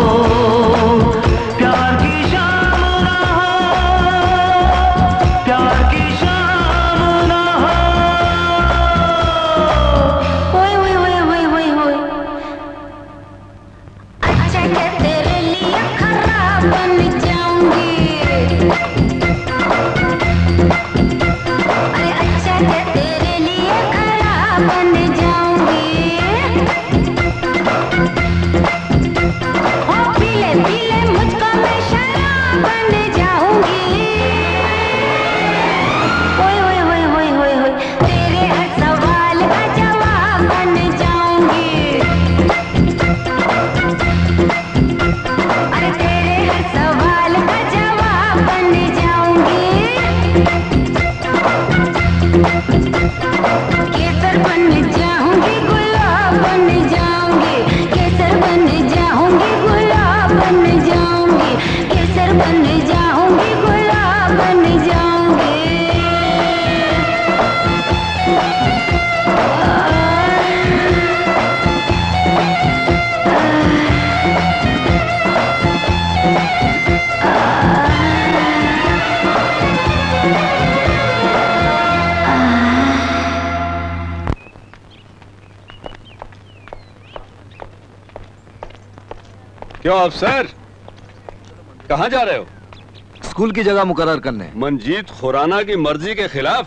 प्यार की शाम ना हो, प्यार की शाम ना हो। ओए ओए ओए ओए ओए ओए अच्छा क्या तेरे लिए खराब बन जाऊंगी, अरे अच्छा क्या तेरे लिए खराब बन जाऊंगी, ओ पीले पीले मुझको मैं शराब बन जाऊंगी, ओए ओए ओए ओए ओए ओए तेरे हर सवाल का जवाब बन जाऊंगी, अरे तेरे हर सवाल का जवाब बन जाऊंगी, केसर बन जाऊंगी, गुलाब बन जाऊंगी, केसर बन जाऊंगी, गुलाब बन जाऊंगी, केसर बन जाऊंगी, गुलाब बन जाऊंगी। क्यों अफसर, कहाँ जा रहे हो? स्कूल की जगह मुकर्रर करने। मंजीत खुराना की मर्जी के खिलाफ?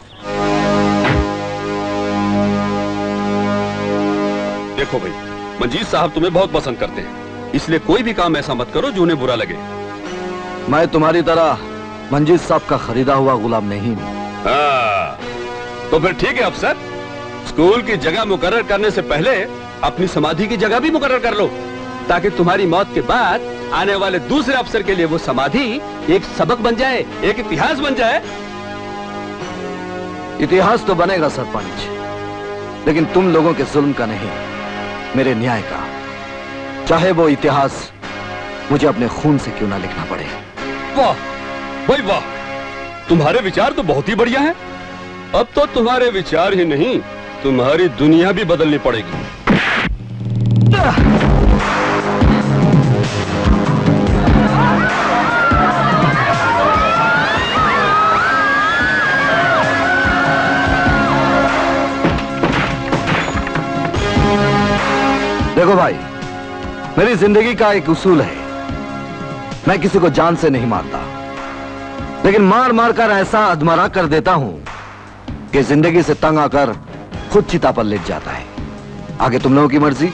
देखो भाई, मंजीत साहब तुम्हें बहुत पसंद करते हैं, इसलिए कोई भी काम ऐसा मत करो जो उन्हें बुरा लगे। मैं तुम्हारी तरह मंजीत साहब का खरीदा हुआ गुलाम नहीं हूँ। हाँ, तो फिर ठीक है अफसर, स्कूल की जगह मुकर्रर करने से पहले अपनी समाधि की जगह भी मुकर्रर कर लो, ताकि तुम्हारी मौत के बाद आने वाले दूसरे अफसर के लिए वो समाधि एक सबक बन जाए, एक इतिहास बन जाए। इतिहास तो बनेगा सरपंच, लेकिन तुम लोगों के जुल्म का नहीं, मेरे न्याय का। चाहे वो इतिहास मुझे अपने खून से क्यों ना लिखना पड़े। वाह भाई वाह, तुम्हारे विचार तो बहुत ही बढ़िया हैं। अब तो तुम्हारे विचार ही नहीं, तुम्हारी दुनिया भी बदलनी पड़ेगी। देखो भाई, मेरी जिंदगी का एक उसूल है, मैं किसी को जान से नहीं मारता, लेकिन मार मार कर ऐसा अधमरा कर देता हूं कि जिंदगी से तंग आकर खुद चिता पर लेट जाता है। आगे तुम लोगों की मर्जी।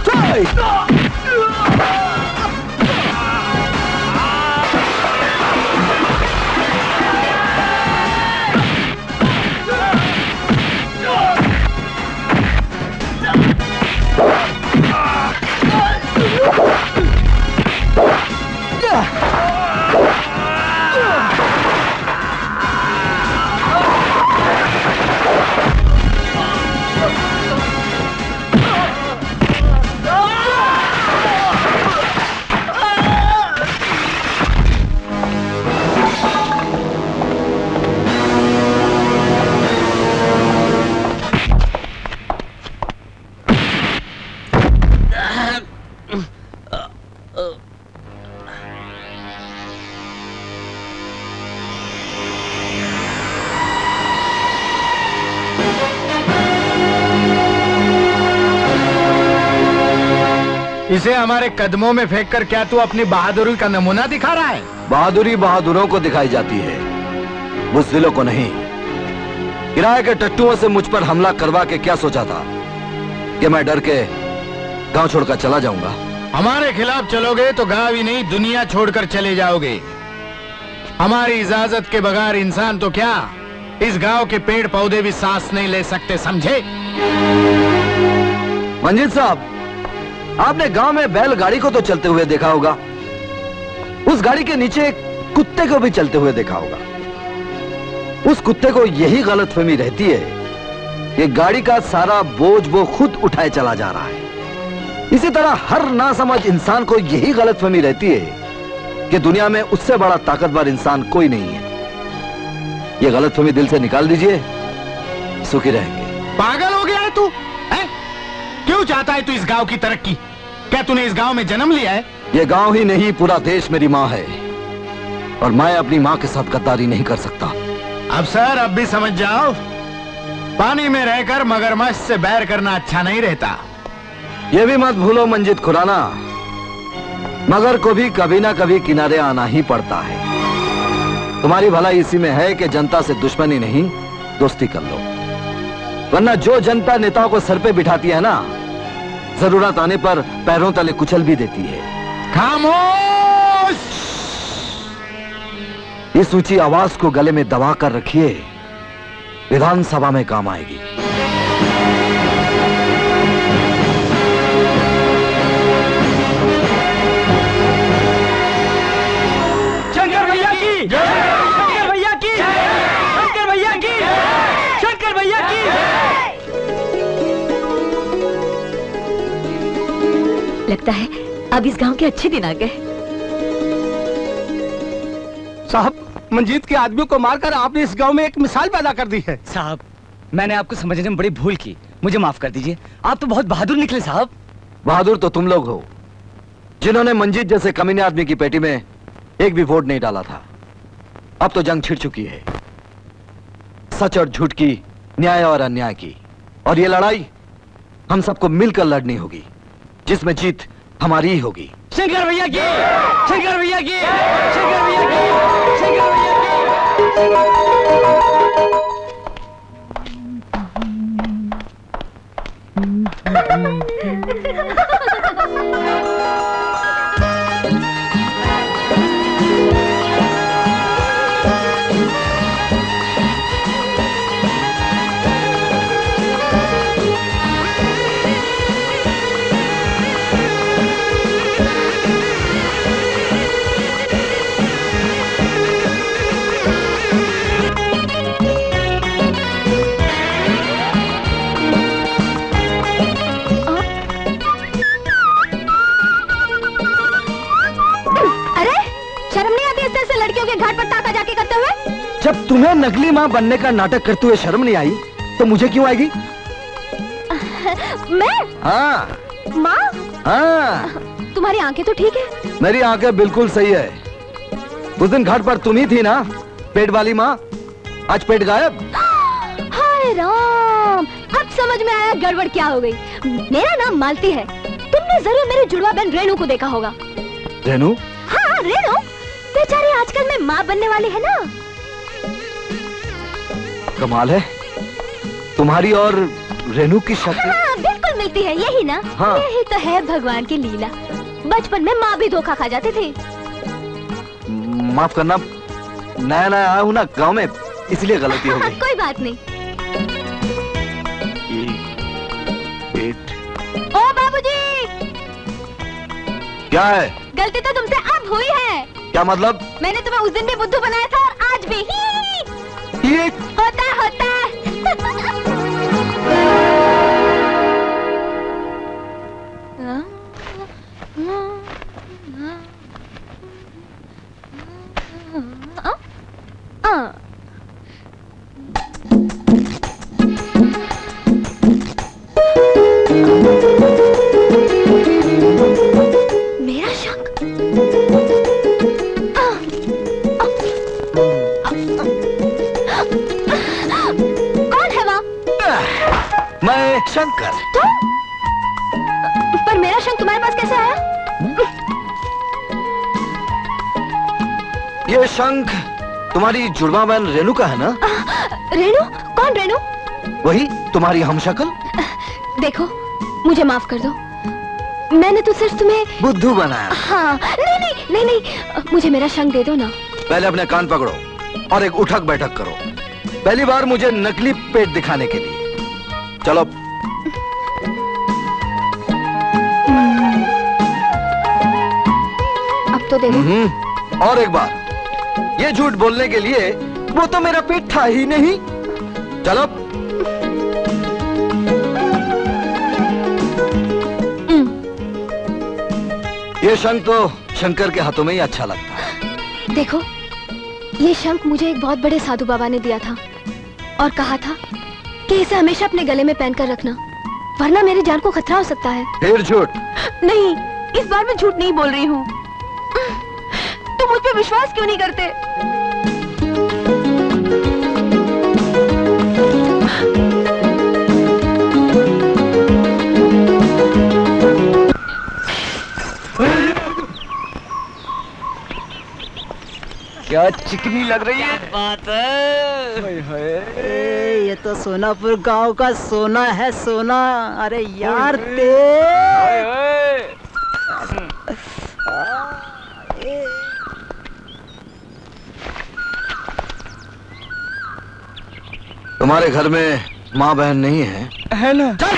इसे हमारे कदमों में फेंक कर क्या तू अपनी बहादुरी का नमूना दिखा रहा है? बहादुरी बहादुरों को दिखाई जाती है, बुज़दिलों को नहीं। किराए के टट्टुओं से मुझ पर हमला करवा के क्या सोचा था कि मैं डर के गांव छोड़कर चला जाऊंगा? हमारे खिलाफ चलोगे तो गांव ही नहीं दुनिया छोड़कर चले जाओगे। हमारी इजाजत के बगैर इंसान तो क्या, इस गांव के पेड़ पौधे भी सांस नहीं ले सकते, समझे? मंजिल साहब, आपने गांव में बैलगाड़ी को तो चलते हुए देखा होगा, उस गाड़ी के नीचे एक कुत्ते को भी चलते हुए देखा होगा। उस कुत्ते को यही गलतफहमी रहती है कि गाड़ी का सारा बोझ वो खुद उठाए चला जा रहा है। इसी तरह हर नासमझ इंसान को यही गलतफहमी रहती है कि दुनिया में उससे बड़ा ताकतवर इंसान कोई नहीं है। ये गलतफहमी दिल से निकाल दीजिए, सुखी रहेंगे। पागल हो गया है तू? क्यों चाहता है तू इस गांव की तरक्की? क्या तूने इस गांव में जन्म लिया है? ये गांव ही नहीं, पूरा देश मेरी माँ है और मैं अपनी माँ के साथ गद्दारी नहीं कर सकता। अब सर, अब भी समझ जाओ, पानी में रहकर मगरमच्छ से बैर करना अच्छा नहीं रहता। ये भी मत भूलो मंजित खुराना, मगर को भी कभी ना कभी किनारे आना ही पड़ता है। तुम्हारी भलाई इसी में है कि जनता से दुश्मनी नहीं, दोस्ती कर लो, वरना जो जनता नेताओं को सर पे बिठाती है ना, जरूरत आने पर पैरों तले कुचल भी देती है। खामोश! इस ऊंची आवाज को गले में दबा कर रखिए, विधानसभा में काम आएगी। शंकर भैया की जय! शंकर भैया की जय! शंकर भैया की जय! शंकर भैया की लगता है अब इस गांव के अच्छे दिन आ गए। साहब, मंजीत के आदमियों को मारकर आपने इस गांव में एक मिसाल पैदा कर दी है। साहब, मैंने आपको समझने में बड़ी भूल की, मुझे माफ कर दीजिए। आप तो बहुत बहादुर निकले साहब। बहादुर तो तुम लोग हो, जिन्होंने मंजीत जैसे कमीने आदमी की पेटी में एक भी वोट नहीं डाला था। अब तो जंग छिड़ चुकी है, सच और झूठ की, न्याय और अन्याय की, और ये लड़ाई हम सबको मिलकर लड़नी होगी, जिसमें जीत हमारी ही होगी। शंकर भैया की! शंकर भैया की! शंकर भैया की! शंकर भैया की! तुम्हें नकली माँ बनने का नाटक करते हुए शर्म नहीं आई तो मुझे क्यों आएगी? मैं? हाँ माँ? हाँ। तुम्हारी आंखें तो ठीक है। मेरी आंखें बिल्कुल सही है। उस दिन घाट पर तुम ही थी ना पेट वाली माँ, आज पेट गायब। हाय राम, अब समझ में आया गड़बड़ क्या हो गई। मेरा नाम मालती है। तुमने जरूर मेरी जुड़वा बहन रेणु को देखा होगा। रेणु? हाँ रेणु, बेचारी आजकल में माँ बनने वाली है ना। कमाल है, तुम्हारी और रेणु की शक्ल। हाँ, बिल्कुल मिलती है, यही ना? हाँ। यही तो है भगवान की लीला। बचपन में माँ भी धोखा खा जाते थे। माफ करना, नया नया आया हूँ ना गांव में, इसलिए गलती हो गई। कोई बात नहीं। ओ बाबूजी! क्या है? गलती तो तुमसे अब हुई है। क्या मतलब? मैंने तुम्हें उस दिन भी बुद्धू बनाया था और आज भी ही होता होता। मेरा शंख। कौन है वहाँ? मैं शंकर। तुम? पर मेरा शंख तुम्हारे पास कैसे आया? ये शंख तुम्हारी जुड़वा बहन रेणु का है ना? रेणु? कौन रेणु? वही तुम्हारी हमशक्ल। देखो, मुझे माफ कर दो। मैंने तो सिर्फ तुम्हें बुद्धू बनाया। हाँ, नहीं, मुझे मेरा शंख दे दो ना। पहले अपने कान पकड़ो और एक उठक बैठक करो। पहली बार मुझे नकली पेट दिखाने के लिए। चलो। अब तो देखो। और एक बार, ये झूठ बोलने के लिए वो तो मेरा पेट था ही नहीं। चलो। ये शंख तो शंकर के हाथों में ही अच्छा लगता है। देखो, ये शंख मुझे एक बहुत बड़े साधु बाबा ने दिया था और कहा था कि इसे हमेशा अपने गले में पहनकर रखना, वरना मेरी जान को खतरा हो सकता है। फिर झूठ? नहीं, इस बार मैं झूठ नहीं बोल रही हूँ। तुम मुझ पे विश्वास क्यों नहीं करते? क्या चिकनी लग रही है। बात है। ये तो सोनापुर गांव का सोना है, सोना। अरे यार तुम्हारे घर में माँ बहन नहीं है? है ना। चल।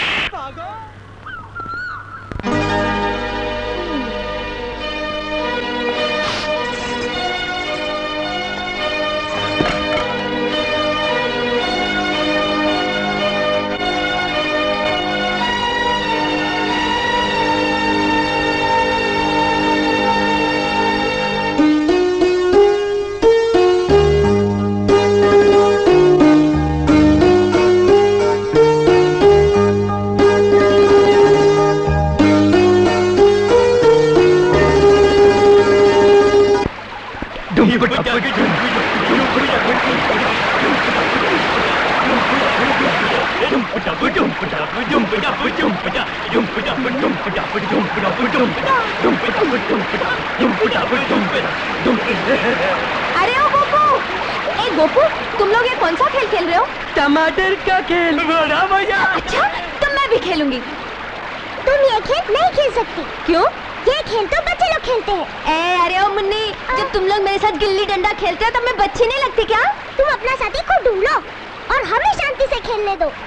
अरे ओ गोपू, ए गोपू, तुम लोग ये कौन सा खेल खेल रहे हो? टमाटर का खेल। बड़ा भैया। अच्छा, तो मैं भी खेलूंगी। तुम ये खेल नहीं खेल सकती। क्यों? ये खेल तो बच्चे लोग खेलते हैं। अरे ओ मुन्नी, जब तुम लोग मेरे साथ गिल्ली डंडा खेलते हो तब मैं बच्ची नहीं लगती क्या? तुम अपना साथी खुद ढूंढ लो और हमें शांति से खेलने दो।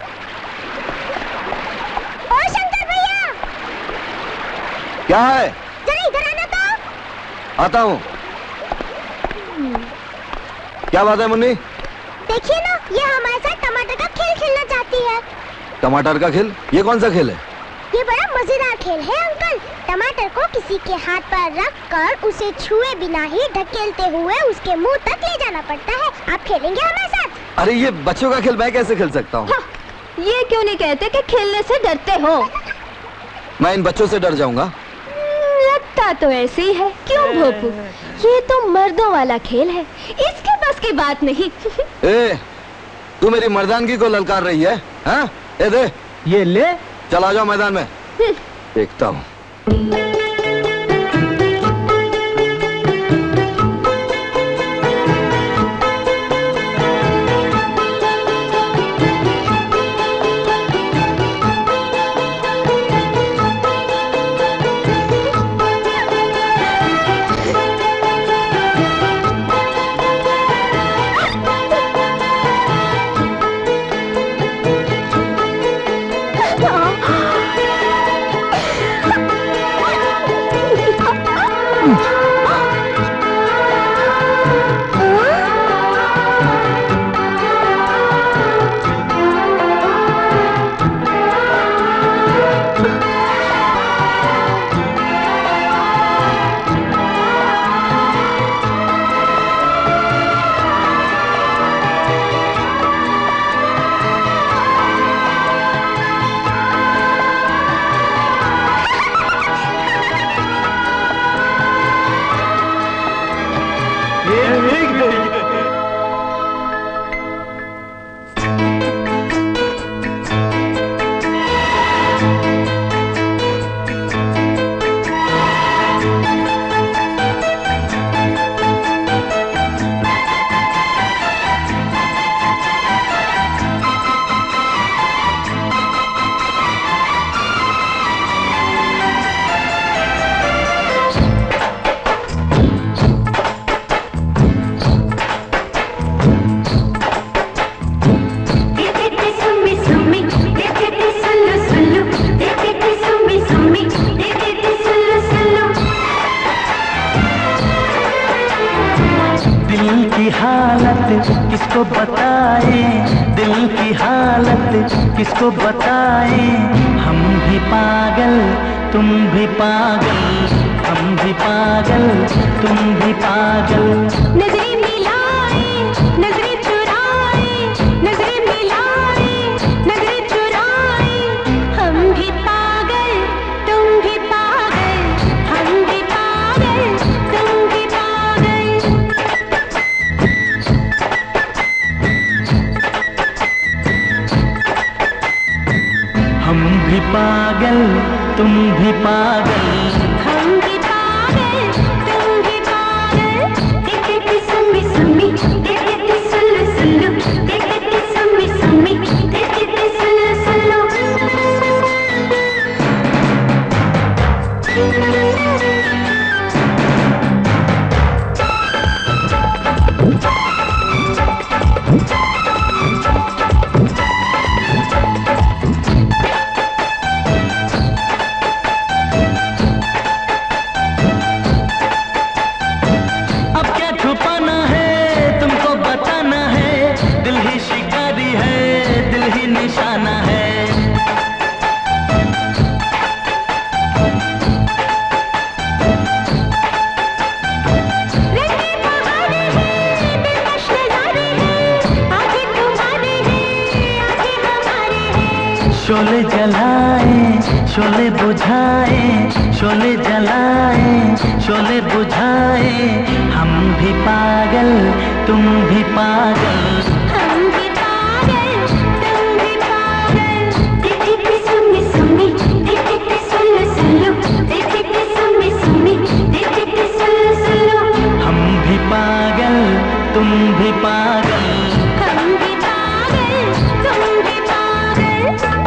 ओ शंकर भैया, क्या है? जरा इधर आना तो। आता हूँ। क्या बात है मुन्नी? देखिए ना, ये हमारे साथ टमाटर का खेल खेलना चाहती है। टमाटर का खेल? ये कौन सा खेल है? ये बड़ा मजेदार खेल है अंकल। टमाटर को किसी के हाथ पर रख कर उसे छुए बिना ही ढकेलते हुए उसके मुंह तक ले जाना पड़ता है। आप खेलेंगे हमारे साथ? अरे ये बच्चों का खेल, मैं कैसे खेल सकता हूँ? हाँ, ये क्यों नहीं कहते कि खेलने से डरते हो? मैं इन बच्चों से डर जाऊंगा? लगता तो ऐसे ही है। क्यों भोपू, ये तो मर्दों वाला खेल है, इसके बस की बात नहीं। ए, तू मेरी मर्दानगी को ललकार रही है? हाँ? ए दे, ये ले। चल आ जाओ मैदान में, देखता हूँ। किसको बताए, दिल की हालत किसको बताए। हम भी पागल तुम भी पागल, हम भी पागल तुम भी पागल। नजरें मिलाए नजरें चुराए, नजरें मिलाए नजरें चुराए। हम भी पागल तुम भी पागल, हम भी पागल तुम भी पागल। हम भी पागल तुम भी पागल, हम भी पागल तुम भी पागल। देखे थे सुम्मी सुम्मी, देखे थे सुल्लू सुल्लू, देखे थे सुम्मी सुम्मी, देखे थे सुल्लू सुल्लू। निशाना है। शोले जलाए शोले बुझाए, शोले जलाए शोले बुझाए। हम भी पागल तुम भी पागल, हम भी पागल तुम भी पागल। देखे थे सुम्मी सुम्मी, देखे थे सुल्लू सुल्लू, देखे थे सुम्मी सुम्मी, देखे थे सुल्लू सुल्लू। हम भी पागल तुम भी पागल, हम भी पागल तुम भी पागल।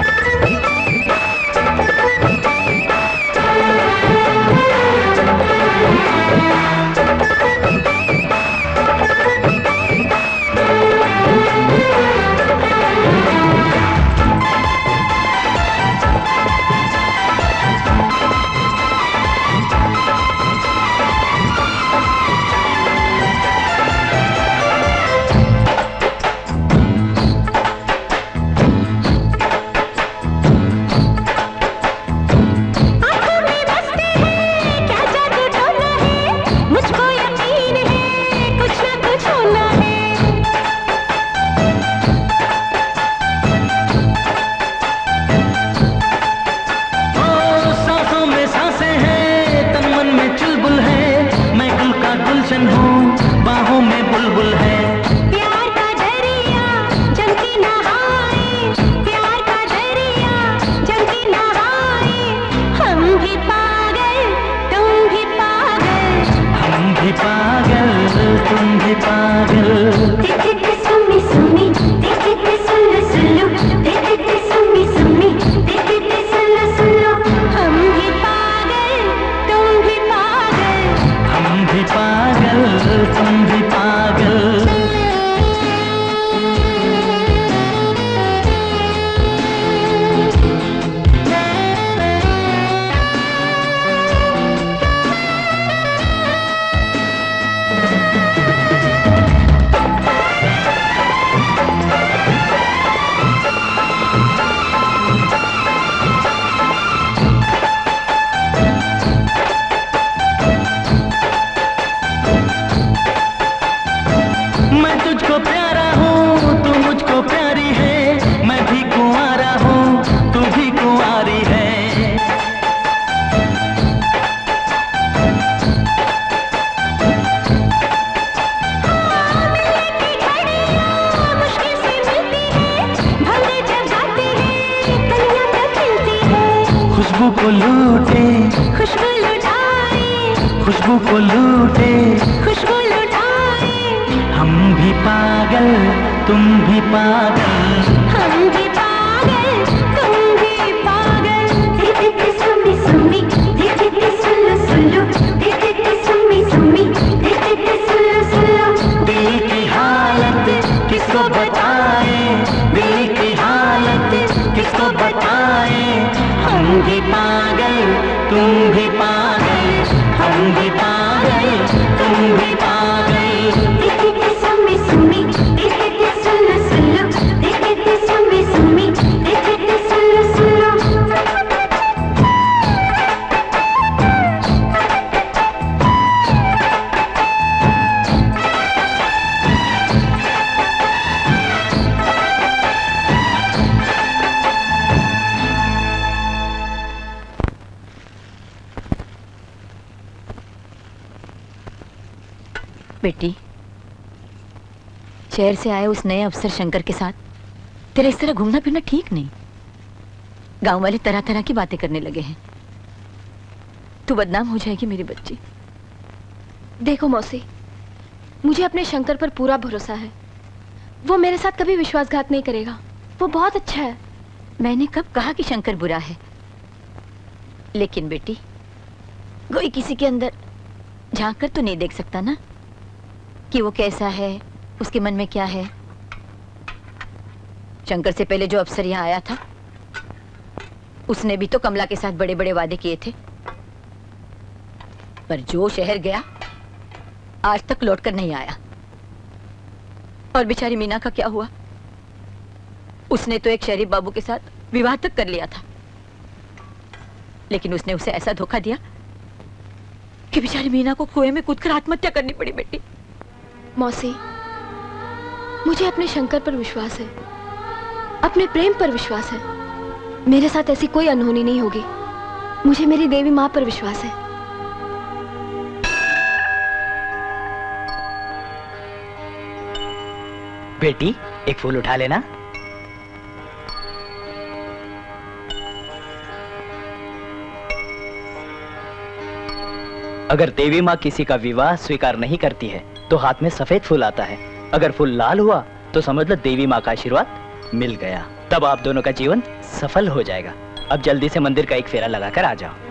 खुशबू को लूटे, खुशबू लुटाए, खुशबू को लूटे, खुशबू लुटाए, हम भी पागल तुम भी पागल, हम भी पागल तुम भी पागल। धिक सुमी सुमी, धिक सुल्लू सुल्लू, धिक सुमी सुमी, धिक सुल्लू सुल्लू। दिल की हालत किसको बताए, दिल की हालत किसको बताए, हम भी पागल तुम भी पागल, हम भी पागल तुम भी पागल। धिक सुमी सुमी, धिक सुल्लू सुल्लू, धिक सुमी सुमी, धिक सुल्लू सुल्लू। बेटी, शहर से आए उस नए अफसर शंकर के साथ तेरा इस तरह घूमना फिरना ठीक नहीं। गांव वाले तरह तरह की बातें करने लगे हैं। तू बदनाम हो जाएगी मेरी बच्ची। देखो मौसी, मुझे अपने शंकर पर पूरा भरोसा है। वो मेरे साथ कभी विश्वासघात नहीं करेगा। वो बहुत अच्छा है। मैंने कब कहा कि शंकर बुरा है? लेकिन बेटी, कोई किसी के अंदर झांक कर तो नहीं देख सकता ना कि वो कैसा है, उसके मन में क्या है। शंकर से पहले जो अफसर यहाँ आया था, उसने भी तो कमला के साथ बड़े बड़े वादे किए थे, पर जो शहर गया आज तक लौटकर नहीं आया। और बेचारी मीना का क्या हुआ? उसने तो एक शरीफ बाबू के साथ विवाह तक कर लिया था, लेकिन उसने उसे ऐसा धोखा दिया कि बेचारी मीना को कुएं में कूदकर आत्महत्या करनी पड़ी। बेटी मौसी, मुझे अपने शंकर पर विश्वास है, अपने प्रेम पर विश्वास है। मेरे साथ ऐसी कोई अनहोनी नहीं होगी। मुझे मेरी देवी माँ पर विश्वास है। बेटी, एक फूल उठा लेना। अगर देवी माँ किसी का विवाह स्वीकार नहीं करती है तो हाथ में सफेद फूल आता है। अगर फूल लाल हुआ तो समझ लो देवी माँ का आशीर्वाद मिल गया। तब आप दोनों का जीवन सफल हो जाएगा। अब जल्दी से मंदिर का एक फेरा लगाकर आ जाओ।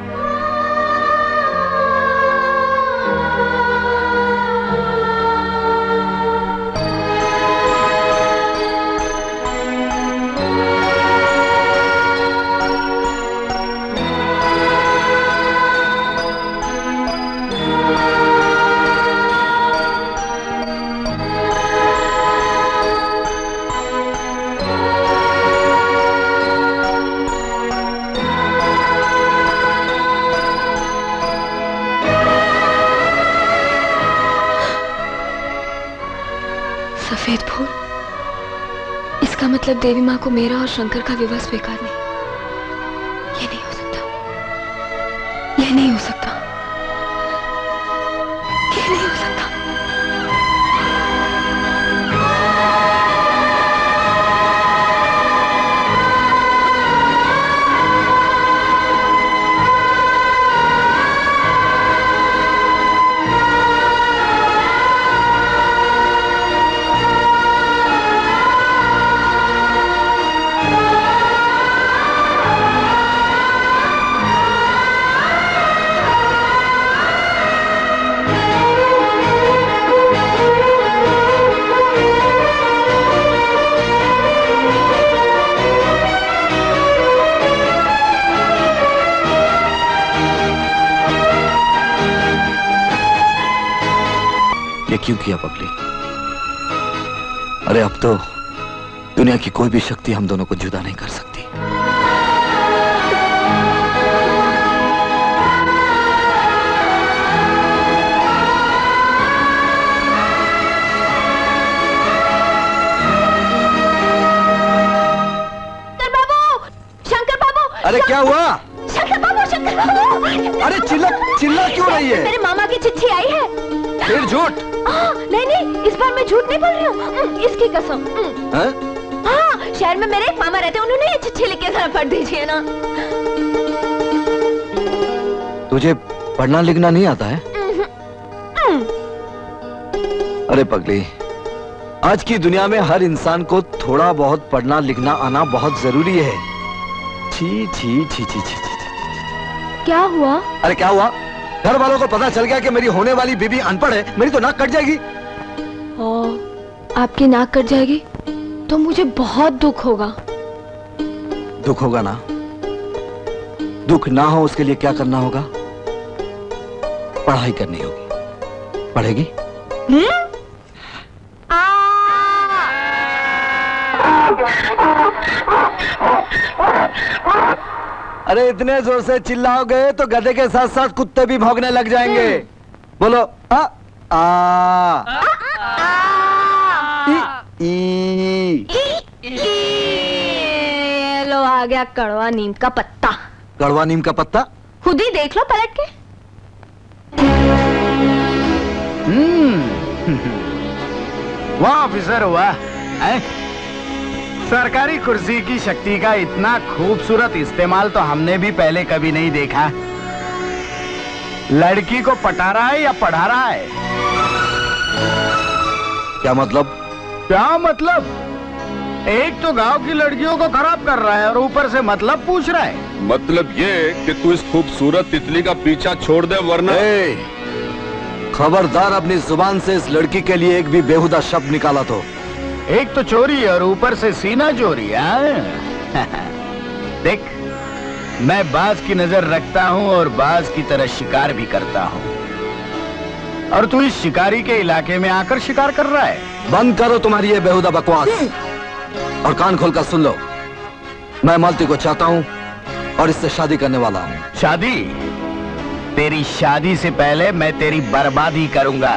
सफेद फूल, इसका मतलब देवी माँ को मेरा और शंकर का विवाह स्वीकार नहीं। ये नहीं हो सकता, ये नहीं हो सकता, ये नहीं हो सकता। क्यों किया बबली? अरे अब तो दुनिया की कोई भी शक्ति हम दोनों को जुदा नहीं कर सकती। शंकर बाबू! अरे क्या हुआ? शंकर बाबू, शंकर बाबू! अरे चिल्ला क्यों रही है? मेरे मामा की चिट्ठी आई है। फिर झूठ? नहीं नहीं, इस बार मैं झूठ नहीं बोल रही हूँ, इसकी कसम। हाँ, शहर में मेरे एक मामा रहते हैं, उन्होंने ये चिट्ठी लिख के जरा पढ़ दीजिए ना। तुझे पढ़ना लिखना नहीं आता है? अरे पगली, आज की दुनिया में हर इंसान को थोड़ा बहुत पढ़ना लिखना आना बहुत जरूरी है। छी छी छी छी छी। क्या हुआ? अरे क्या हुआ? घर वालों को पता चल गया कि मेरी होने वाली बीबी अनपढ़ है, मेरी तो नाक कट जाएगी। आपकी नाक कट जाएगी तो मुझे बहुत दुख होगा। दुख होगा ना? दुख ना हो उसके लिए क्या करना होगा? पढ़ाई करनी होगी। पढ़ेगी? अरे इतने जोर से चिल्लाओगे तो गधे के साथ साथ कुत्ते भी भौंकने लग जाएंगे। बोलो आ आ ई लो आ गया कड़वा नीम का पत्ता। कड़वा नीम का पत्ता? खुद ही देख लो पलट के। वाह ऑफिसर वाह, सरकारी कुर्सी की शक्ति का इतना खूबसूरत इस्तेमाल तो हमने भी पहले कभी नहीं देखा। लड़की को पटा रहा है या पढ़ा रहा है? क्या मतलब? क्या मतलब? एक तो गांव की लड़कियों को खराब कर रहा है और ऊपर से मतलब पूछ रहा है। मतलब ये कि तू इस खूबसूरत तितली का पीछा छोड़ दे वरना। खबरदार अपनी जुबान से इस लड़की के लिए एक भी बेहुदा शब्द निकाला तो। एक तो चोरी और ऊपर से सीना चोरी। देख, मैं बाज की नजर रखता हूँ और बाज की तरह शिकार भी करता हूँ, और तू इस शिकारी के इलाके में आकर शिकार कर रहा है। बंद करो तुम्हारी ये बेहुदा बकवास और कान खोलकर सुन लो। मैं मालती को चाहता हूँ और इससे शादी करने वाला हूँ। शादी? तेरी शादी से पहले मैं तेरी बर्बादी करूंगा।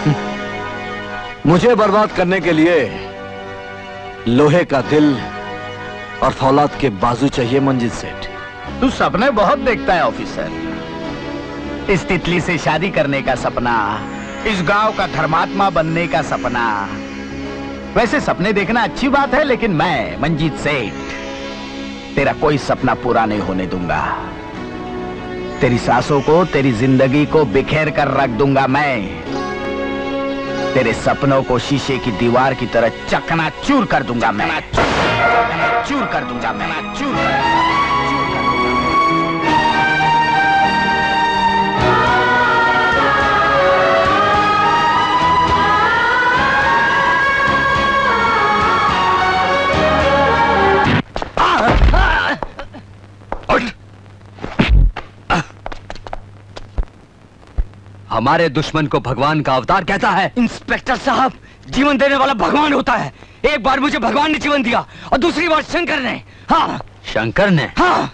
मुझे बर्बाद करने के लिए लोहे का दिल और फौलाद के बाजू चाहिए मंजिल सेठ। तू सपने बहुत देखता है ऑफिसर। इस तितली से शादी करने का सपना, इस गांव का धर्मात्मा बनने का सपना। वैसे सपने देखना अच्छी बात है, लेकिन मैं मंजीत सेठ तेरा कोई सपना पूरा नहीं होने दूंगा। तेरी सांसों को, तेरी जिंदगी को बिखेर कर रख दूंगा मैं। तेरे सपनों को शीशे की दीवार की तरह चकनाचूर कर दूंगा मैं। चूर कर दूंगा मैं, चूर कर। हमारे दुश्मन को भगवान का अवतार कहता है। इंस्पेक्टर साहब, जीवन देने वाला भगवान होता है। एक बार मुझे भगवान ने जीवन दिया और दूसरी बार शंकर ने। हाँ, शंकर ने? हाँ।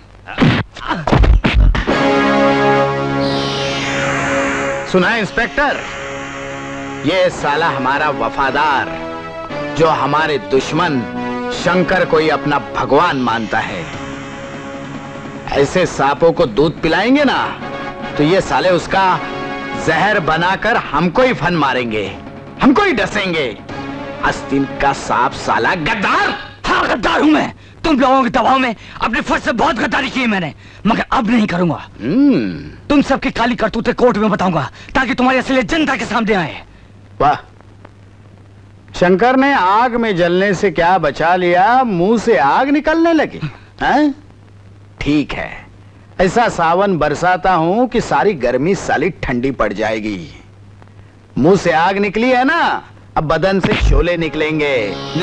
सुना इंस्पेक्टर, ये साला हमारा वफादार, जो हमारे दुश्मन शंकर को ही अपना भगवान मानता है, ऐसे सांपों को दूध पिलाएंगे ना तो ये साले उसका जहर बनाकर हमको ही फन मारेंगे, हमको ही डसेंगे। आस्तीन का सांप साला गद्दार। हाँ, गद्दार हूं मैं। तुम लोगों के दबाव में अपने फर्ज से बहुत गद्दारी की है मैंने, मगर अब नहीं करूंगा। तुम सबकी काली करतूतें कोर्ट में बताऊंगा ताकि तुम्हारी असलियत जनता के सामने आए। वाह, शंकर ने आग में जलने से क्या बचा लिया, मुंह से आग निकलने लगी। ठीक है, ऐसा सावन बरसाता हूं कि सारी गर्मी साली ठंडी पड़ जाएगी। मुंह से आग निकली है ना, अब बदन से शोले निकलेंगे।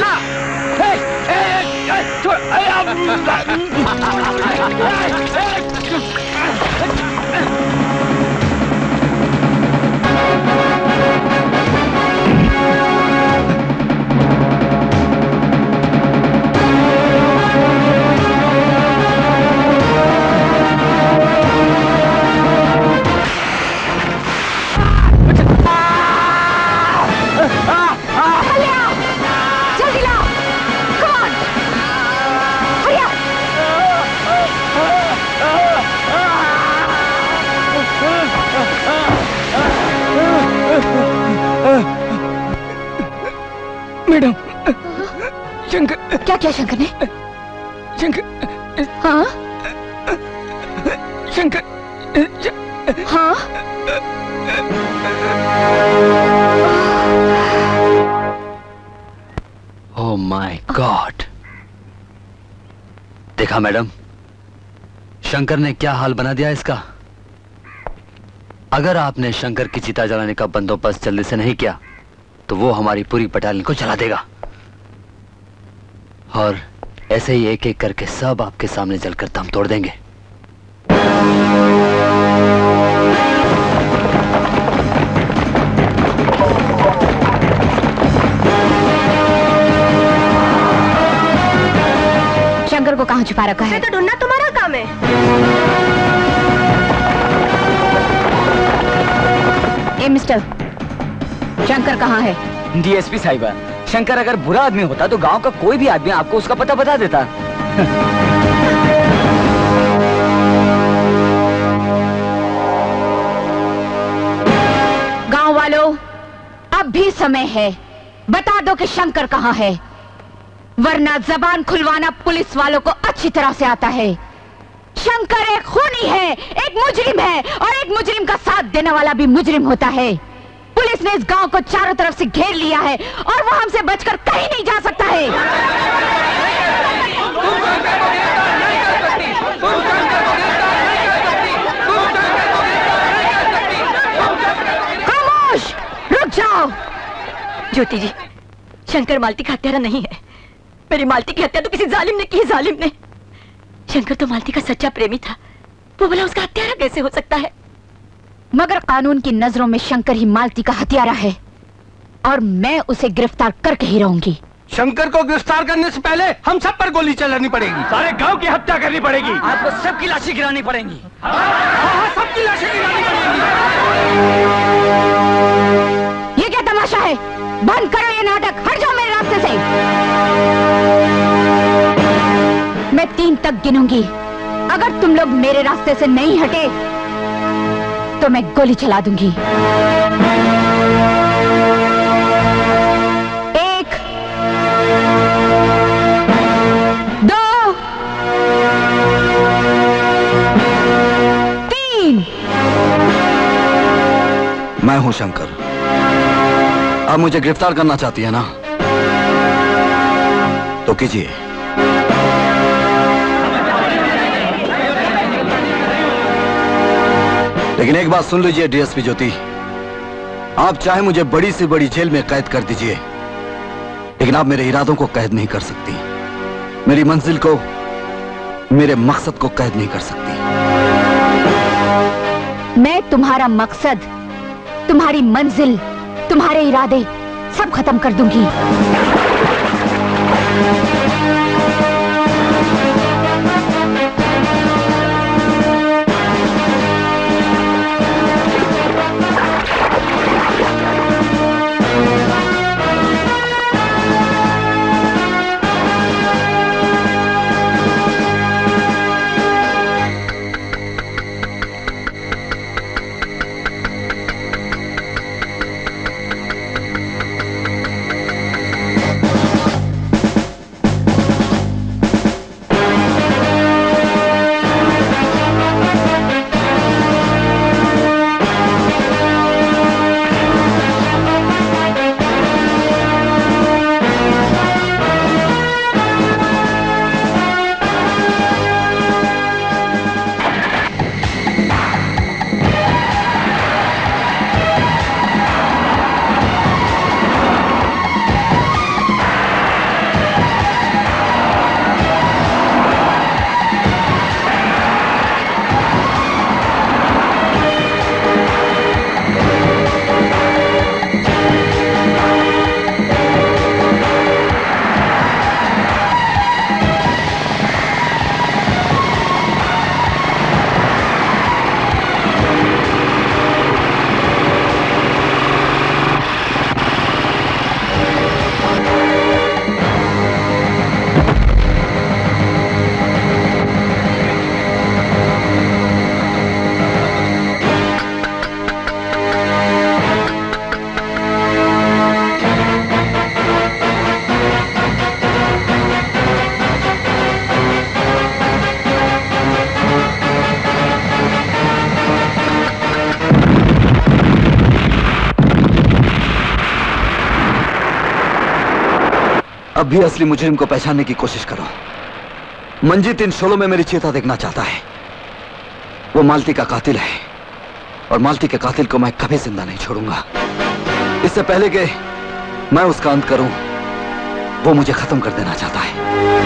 मैडम, शंकर। क्या किया शंकर ने? शंकर। हाँ, शंकर हाँ? Oh my god. देखा मैडम, शंकर ने क्या हाल बना दिया इसका। अगर आपने शंकर की चिता जलाने का बंदोबस्त जल्दी से नहीं किया तो वो हमारी पूरी बटालियन को जला देगा, और ऐसे ही एक एक करके सब आपके सामने जलकर दम तोड़ देंगे। शंकर को कहाँ छुपा रखा है? तो ढूंढना तुम्हारा काम है। ए मिस्टर, शंकर कहाँ है? डीएसपी साहिबा, शंकर अगर बुरा आदमी होता तो गांव का कोई भी आदमी आपको उसका पता बता देता। गांव वालों, अब भी समय है, बता दो कि शंकर कहाँ है, वरना जबान खुलवाना पुलिस वालों को अच्छी तरह से आता है। शंकर एक खूनी है, एक मुजरिम है, और एक मुजरिम का साथ देने वाला भी मुजरिम होता है। पुलिस ने इस गांव को चारों तरफ से घेर लिया है और वो हमसे बचकर कहीं नहीं जा सकता है। खामोश, रुक जाओ। ज्योति जी, शंकर मालती का हत्यारा नहीं है। मेरी मालती की हत्या तो किसी जालिम ने की। जालिम ने। शंकर तो मालती का सच्चा प्रेमी था, वो भला उसका हत्यारा कैसे हो सकता है? मगर कानून की नजरों में शंकर ही मालती का हत्यारा है, और मैं उसे गिरफ्तार करके ही रहूंगी। शंकर को गिरफ्तार करने से पहले हम सब पर गोली चलानी पड़ेगी। सारे गांव की हत्या करनी पड़ेगी। आपको सबकी लाशें गिरानी पड़ेंगी। सबकी लाशें गिरानी पड़ेंगी। ये क्या तमाशा है? बंद करो ये नाटक, हट जाओ मेरे रास्ते से। मैं 3 तक गिनूंगी, अगर तुम लोग मेरे रास्ते से नहीं हटे तो मैं गोली चला दूंगी। 1, 2, 3। मैं हूं शंकर। आप मुझे गिरफ्तार करना चाहती है ना, तो कीजिए। लेकिन एक बात सुन लीजिए डीएसपी ज्योति, आप चाहे मुझे बड़ी से बड़ी जेल में कैद कर दीजिए, लेकिन आप मेरे इरादों को कैद नहीं कर सकती, मेरी मंजिल को, मेरे मकसद को कैद नहीं कर सकती। मैं तुम्हारा मकसद, तुम्हारी मंजिल, तुम्हारे इरादे सब खत्म कर दूंगी। अब भी असली मुजरिम को पहचानने की कोशिश करो। मंजीत इन शोलों में मेरी चेता देखना चाहता है। वो मालती का कातिल है और मालती के कातिल को मैं कभी जिंदा नहीं छोड़ूंगा। इससे पहले कि मैं उसका अंत करूं, वो मुझे खत्म कर देना चाहता है।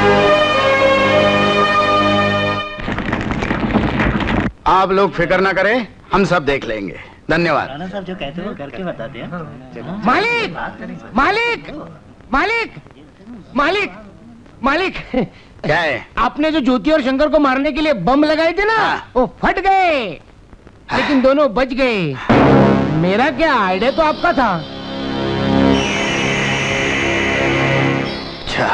आप लोग फिक्र ना करें, हम सब देख लेंगे। धन्यवाद। राणा साहब जो कहते हैं वो करके बताते हैं। मालिक, मालिक, मालिक, मालिक, मालिक। क्या है? आपने जो ज्योति और शंकर को मारने के लिए बम लगाए थे ना, वो फट गए, लेकिन दोनों बच गए। मेरा क्या आइडिया तो आपका था। अच्छा,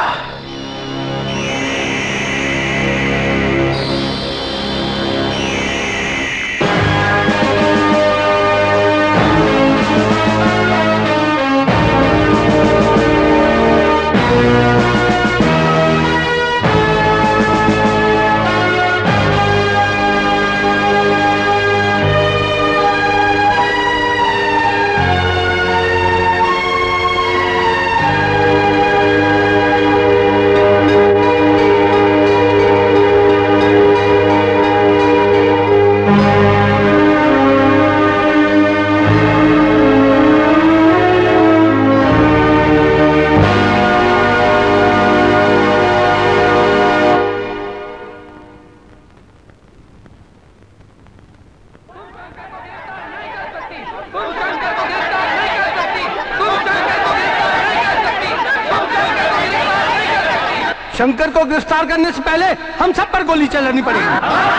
शंकर को गिरफ्तार करने से पहले हम सब पर गोली चलानी पड़ेगी।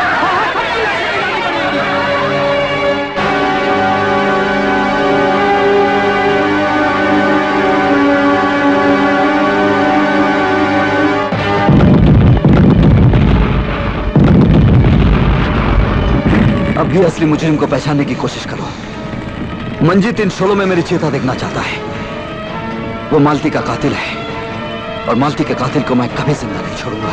अब भी असली मुजरिम को पहचानने की कोशिश करो। मंजीत इन शोलों में मेरी चेता देखना चाहता है। वो मालती का कातिल है और मालती के कातिल को मैं कभी जिंदा नहीं छोड़ूंगा।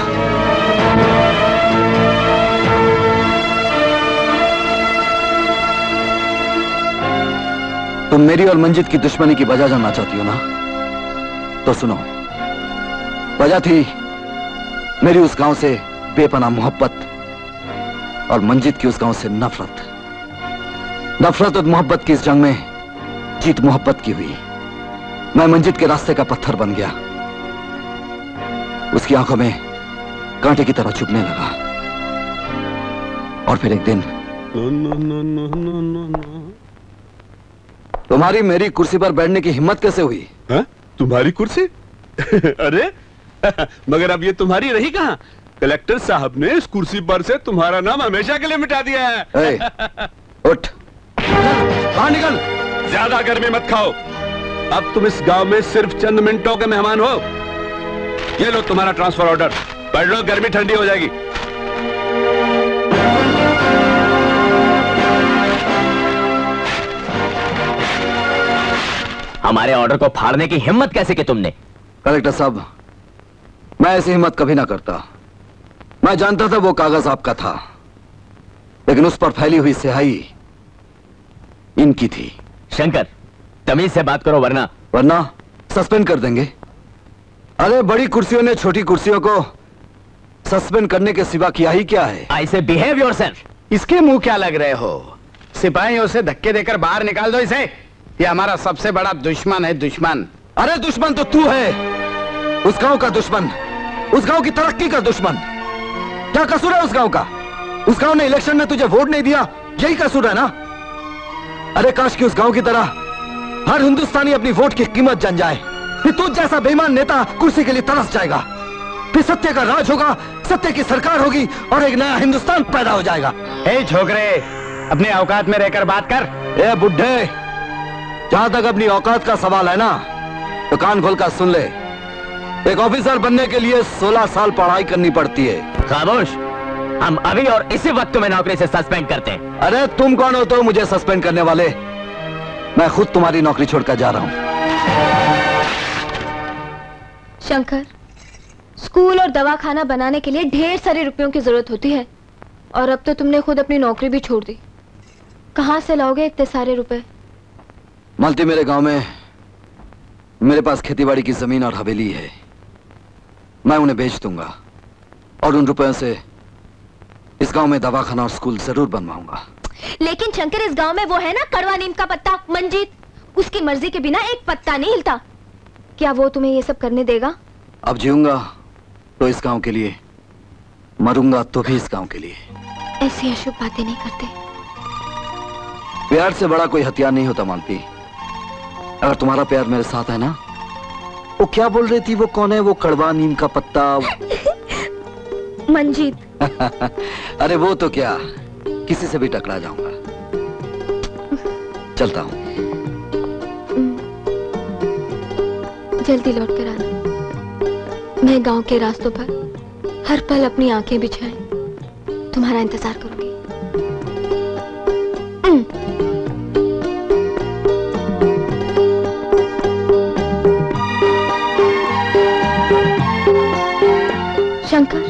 तुम मेरी और मंजीत की दुश्मनी की वजह जानना चाहती हो ना? तो सुनो, वजह थी मेरी उस गांव से बेपनाह मोहब्बत और मंजीत की उस गांव से नफरत। नफरत और मोहब्बत की इस जंग में जीत मोहब्बत की हुई। मैं मंजीत के रास्ते का पत्थर बन गया, उसकी आंखों में कांटे की तरह चुभने लगा। और फिर एक दिन तुम्हारी मेरी कुर्सी पर बैठने की हिम्मत कैसे हुई? हा? तुम्हारी कुर्सी? अरे मगर अब ये तुम्हारी रही कहाँ? कलेक्टर साहब ने इस कुर्सी पर से तुम्हारा नाम हमेशा के लिए मिटा दिया है। उठ, बाहर निकल। ज्यादा गर्मी मत खाओ। अब तुम इस गांव में सिर्फ चंद मिनटों के मेहमान हो। ये लो तुम्हारा ट्रांसफर ऑर्डर, पढ़ लो, गर्मी ठंडी हो जाएगी। हमारे ऑर्डर को फाड़ने की हिम्मत कैसे की तुमने? कलेक्टर साहब, मैं ऐसी हिम्मत कभी ना करता। मैं जानता था वो कागज आपका था, लेकिन उस पर फैली हुई स्याही इनकी थी। शंकर, तमीज से बात करो वरना सस्पेंड कर देंगे। अरे बड़ी कुर्सियों ने छोटी कुर्सियों को सस्पेंड करने के सिवा किया ही क्या है? आई से बिहेव योरसेल्फ। इसके मुंह क्या लग रहे हो? सिपाहियों से धक्के देकर बाहर निकाल दो इसे। ये हमारा सबसे बड़ा दुश्मन है, दुश्मन। अरे दुश्मन तो तू है, उस गांव का दुश्मन, उस गांव की तरक्की का दुश्मन। क्या कसूर है उस गांव का? उस गांव ने इलेक्शन में तुझे वोट नहीं दिया, यही कसूर है ना? अरे काश कि उस गांव की तरह हर हिंदुस्तानी अपनी वोट की कीमत जान जाए। फिर तुझ जैसा बेईमान नेता कुर्सी के लिए तरस जाएगा। फिर सत्य का राज होगा, सत्य की सरकार होगी और एक नया हिंदुस्तान पैदा हो जाएगा। ए छोकरे, अपने औकात में रहकर बात कर। ए बुड्ढे, जहां तक अपनी औकात का सवाल है ना, तो कान खोलकर सुन ले। एक ऑफिसर बनने के लिए 16 साल पढ़ाई करनी पड़ती है। खामोश, हम अभी और इसी वक्त तुम्हें नौकरी से सस्पेंड करते हैं। अरे तुम कौन हो तो मुझे सस्पेंड करने वाले? मैं खुद तुम्हारी नौकरी छोड़कर जा रहा हूं। शंकर, स्कूल और दवाखाना बनाने के लिए ढेर सारे रुपयों की जरूरत होती है, और अब तो तुमने खुद अपनी नौकरी भी छोड़ दी। कहां से लाओगे इतने सारे रुपए? मालती, मेरे गांव में मेरे पास खेतीबाड़ी की जमीन और हवेली है। मैं उन्हें भेज दूंगा और उन रुपयों से इस गांव में दवाखाना और स्कूल जरूर बनवाऊंगा। लेकिन शंकर, इस गांव में वो है ना कड़वा नीम का पत्ता मंजीत, उसकी मर्जी के बिना एक पत्ता नहीं हिलता। क्या वो तुम्हें ये सब करने देगा? अब जीऊंगा तो इस गांव के लिए, मरूंगा तो भी इस गांव के लिए। ऐसी अशुभ बातें नहीं करते। प्यार से बड़ा कोई हथियार नहीं होता मालती। अगर तुम्हारा प्यार मेरे साथ है ना, वो क्या बोल रही थी, वो कौन है वो कड़वा नीम का पत्ता? मंजीत। अरे वो तो क्या, किसी से भी टकरा जाऊंगा। चलता हूं। जल्दी लौट कर आना। मैं गांव के रास्तों पर हर पल अपनी आंखें बिछाए तुम्हारा इंतजार करूंगी। शंकर,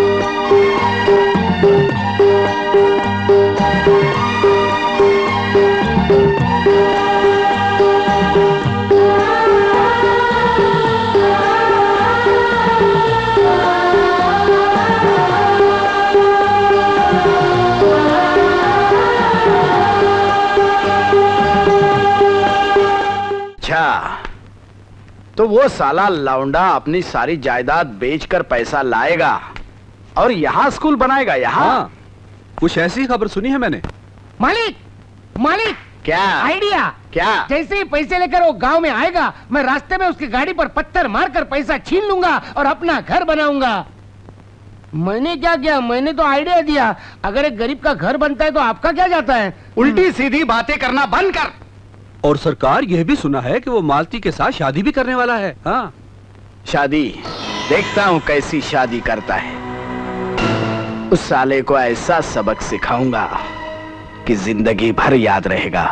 तो वो साला लौंडा अपनी सारी जायदाद बेचकर पैसा लाएगा और यहाँ स्कूल बनाएगा। यहाँ कुछ ऐसी खबर सुनी है मैंने। मालिक, मालिक, क्या आइडिया? क्या? जैसे ही पैसे लेकर वो गांव में आएगा, मैं रास्ते में उसकी गाड़ी पर पत्थर मारकर पैसा छीन लूंगा और अपना घर बनाऊंगा। मैंने क्या किया? मैंने तो आइडिया दिया। अगर एक गरीब का घर बनता है तो आपका क्या जाता है? उल्टी सीधी बातें करना बंद कर। और सरकार यह भी सुना है कि वो मालती के साथ शादी भी करने वाला है। हाँ, शादी देखता हूँ कैसी शादी करता है। उस साले को ऐसा सबक सिखाऊंगा कि जिंदगी भर याद रहेगा।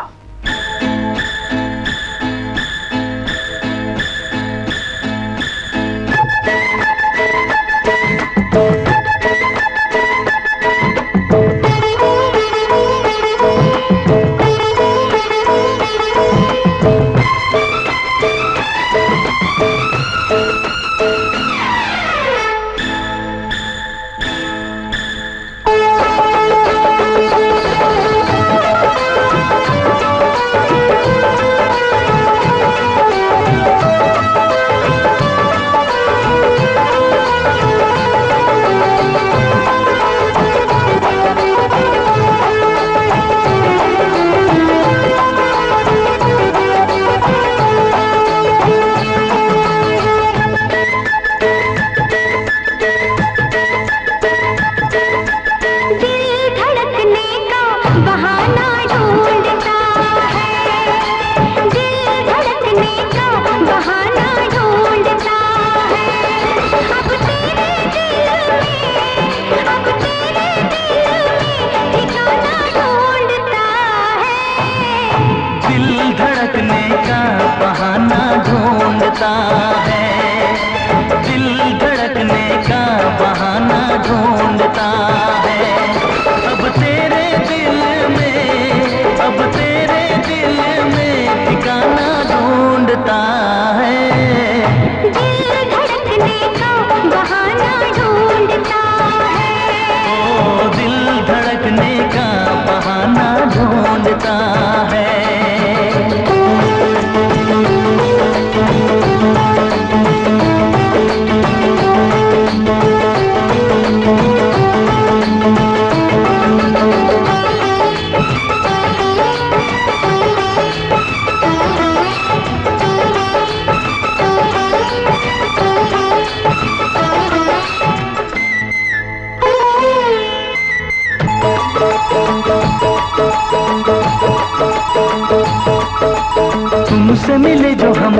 तुमसे मिले जो हम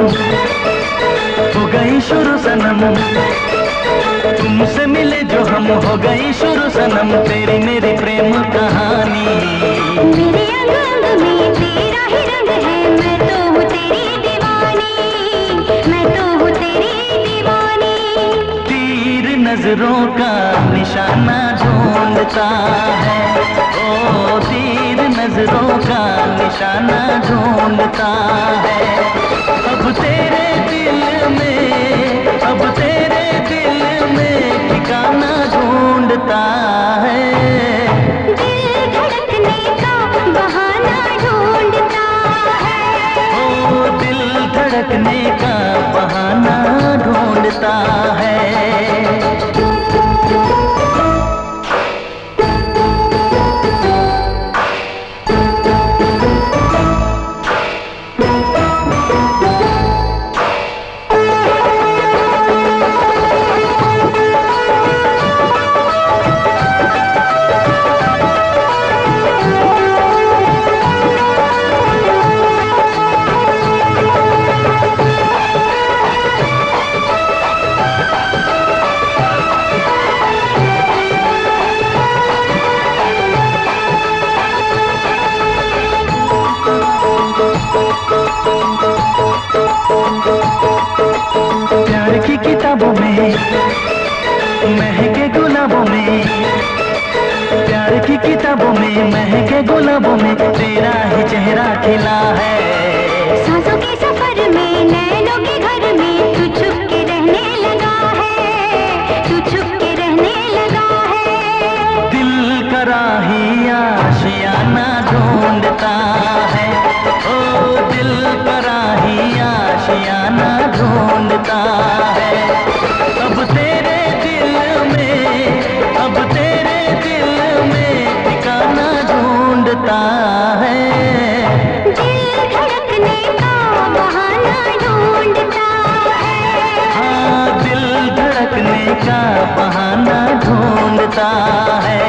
हो गई शुरू सनम, तुमसे मिले जो हम हो गई शुरू सनम, तेरी मेरी प्रेम कहानी। मेरे अंग अंग में तेरा ही रंग है, मैं तो हूँ तेरी दीवानी, मैं तो हूँ तेरी दीवानी। तीर नजरों का निशाना ढूंढता है, ओ तीर नजरों का निशाना ढूंढता है। अब तेरे दिल में, अब तेरे दिल ढूंढता है, दिल धड़कने का बहाना ढूंढता है, ओ दिल धड़कने का बहाना ढूंढता है। प्यार की किताबों में महके गुलाबों में, प्यार की किताबों में महके गुलाबों में तेरा ही चेहरा खिला है। सांसों के सफर में नैनों के घर में तू छुप के रहने लगा है, तू छुप के रहने लगा है। दिल का राही आशियाना ढूंढता है, ओ दिल का राही आशियाना ढूंढता है। अब तेरे दिल में, अब तेरे दिल में ठिकाना ढूंढता है, दिल धड़कने का बहाना ढूंढता है, हाँ दिल धड़कने का बहाना ढूंढता है।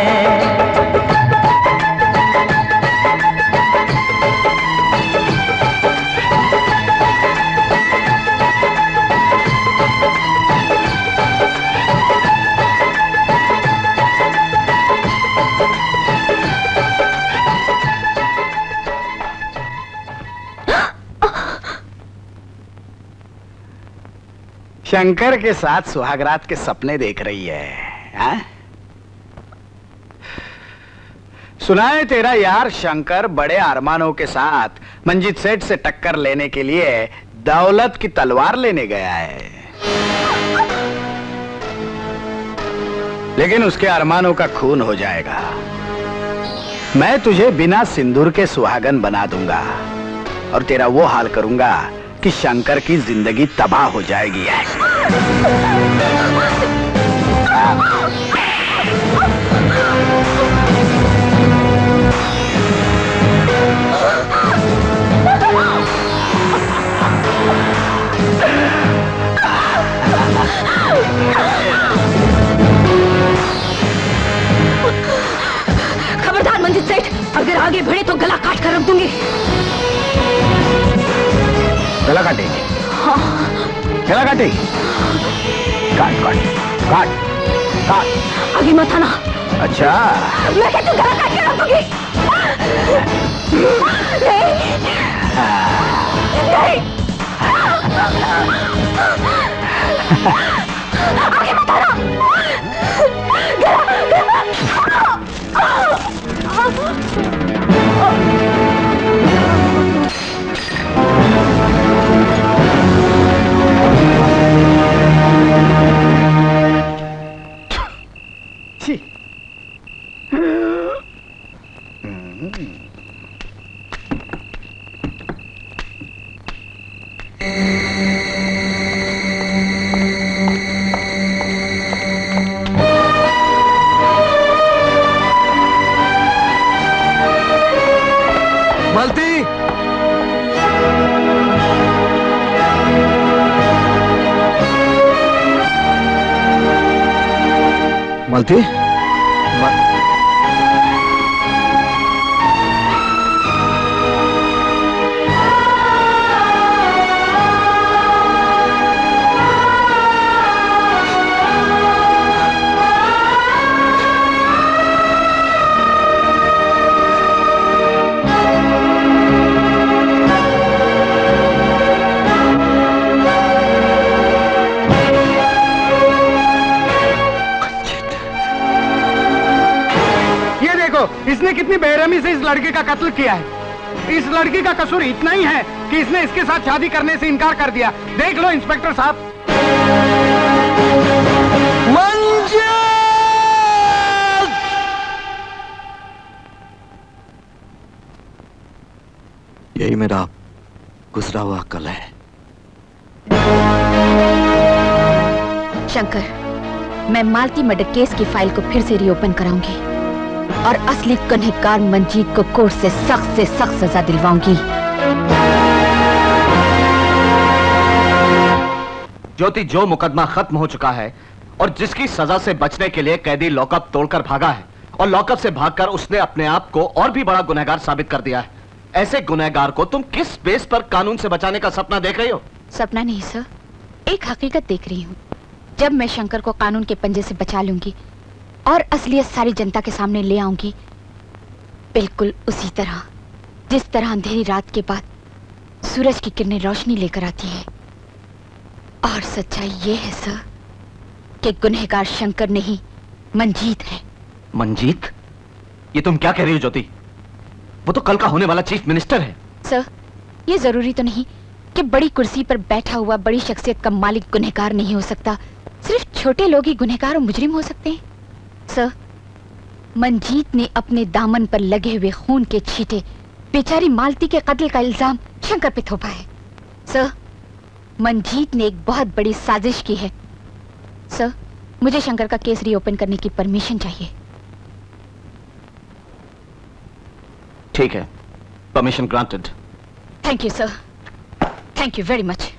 शंकर के साथ सुहागरात के सपने देख रही है, हा? सुना है तेरा यार शंकर बड़े अरमानों के साथ मंजीत सेठ से टक्कर लेने के लिए दौलत की तलवार लेने गया है, लेकिन उसके अरमानों का खून हो जाएगा। मैं तुझे बिना सिंदूर के सुहागन बना दूंगा और तेरा वो हाल करूंगा कि शंकर की जिंदगी तबाह हो जाएगी। खबरदार मंजित सेठ, अगर आगे बढ़े तो गला काट कर रख दूंगी। गला काटेगी? हाँ। गला काटेगी? काट काट काट काट। आगे मत आना। अच्छा। मैं कहती हूँ गला काट के रख दूंगी। नहीं। नहीं। आगे मत आना। मलती, मलती, इसने कितनी बेरहमी से इस लड़के का कत्ल किया है। इस लड़की का कसूर इतना ही है कि इसने इसके साथ शादी करने से इनकार कर दिया। देख लो इंस्पेक्टर साहब। मंजू! मेरा गुजरा हुआ कल है। शंकर, मैं मालती मर्डर केस की फाइल को फिर से रीओपन कराऊंगी और असली गुनहगार मंजीत को कोर्ट से सख्त सजा दिलवाऊंगी। ज्योति, जो मुकदमा खत्म हो चुका है और जिसकी सजा से बचने के लिए कैदी लॉकअप तोड़कर भागा है और लॉकअप से भागकर उसने अपने आप को और भी बड़ा गुनहगार साबित कर दिया है, ऐसे गुनहगार को तुम किस बेस पर कानून से बचाने का सपना देख रही हो? सपना नहीं सर, एक हकीकत देख रही हूँ। जब मैं शंकर को कानून के पंजे से बचा लूंगी और असलियत सारी जनता के सामने ले आऊंगी, बिल्कुल उसी तरह जिस तरह अंधेरी रात के बाद सूरज की किरणें रोशनी लेकर आती है। और सच्चाई ये है सर कि गुनहगार शंकर नहीं, मंजीत है। मंजीत? ये तुम क्या कह रही हो ज्योति? वो तो कल का होने वाला चीफ मिनिस्टर है। सर, ये जरूरी तो नहीं कि बड़ी कुर्सी पर बैठा हुआ बड़ी शख्सियत का मालिक गुनहगार नहीं हो सकता। सिर्फ छोटे लोग ही गुनहगार और मुजरिम हो सकते हैं। सर, मंजीत ने अपने दामन पर लगे हुए खून के छींटे बेचारी मालती के कत्ल का इल्जाम शंकर पे थोपा है। सर, मंजीत ने एक बहुत बड़ी साजिश की है। सर, मुझे शंकर का केस रीओपन करने की परमिशन चाहिए। ठीक है, permission granted. Thank you sir, thank you very much.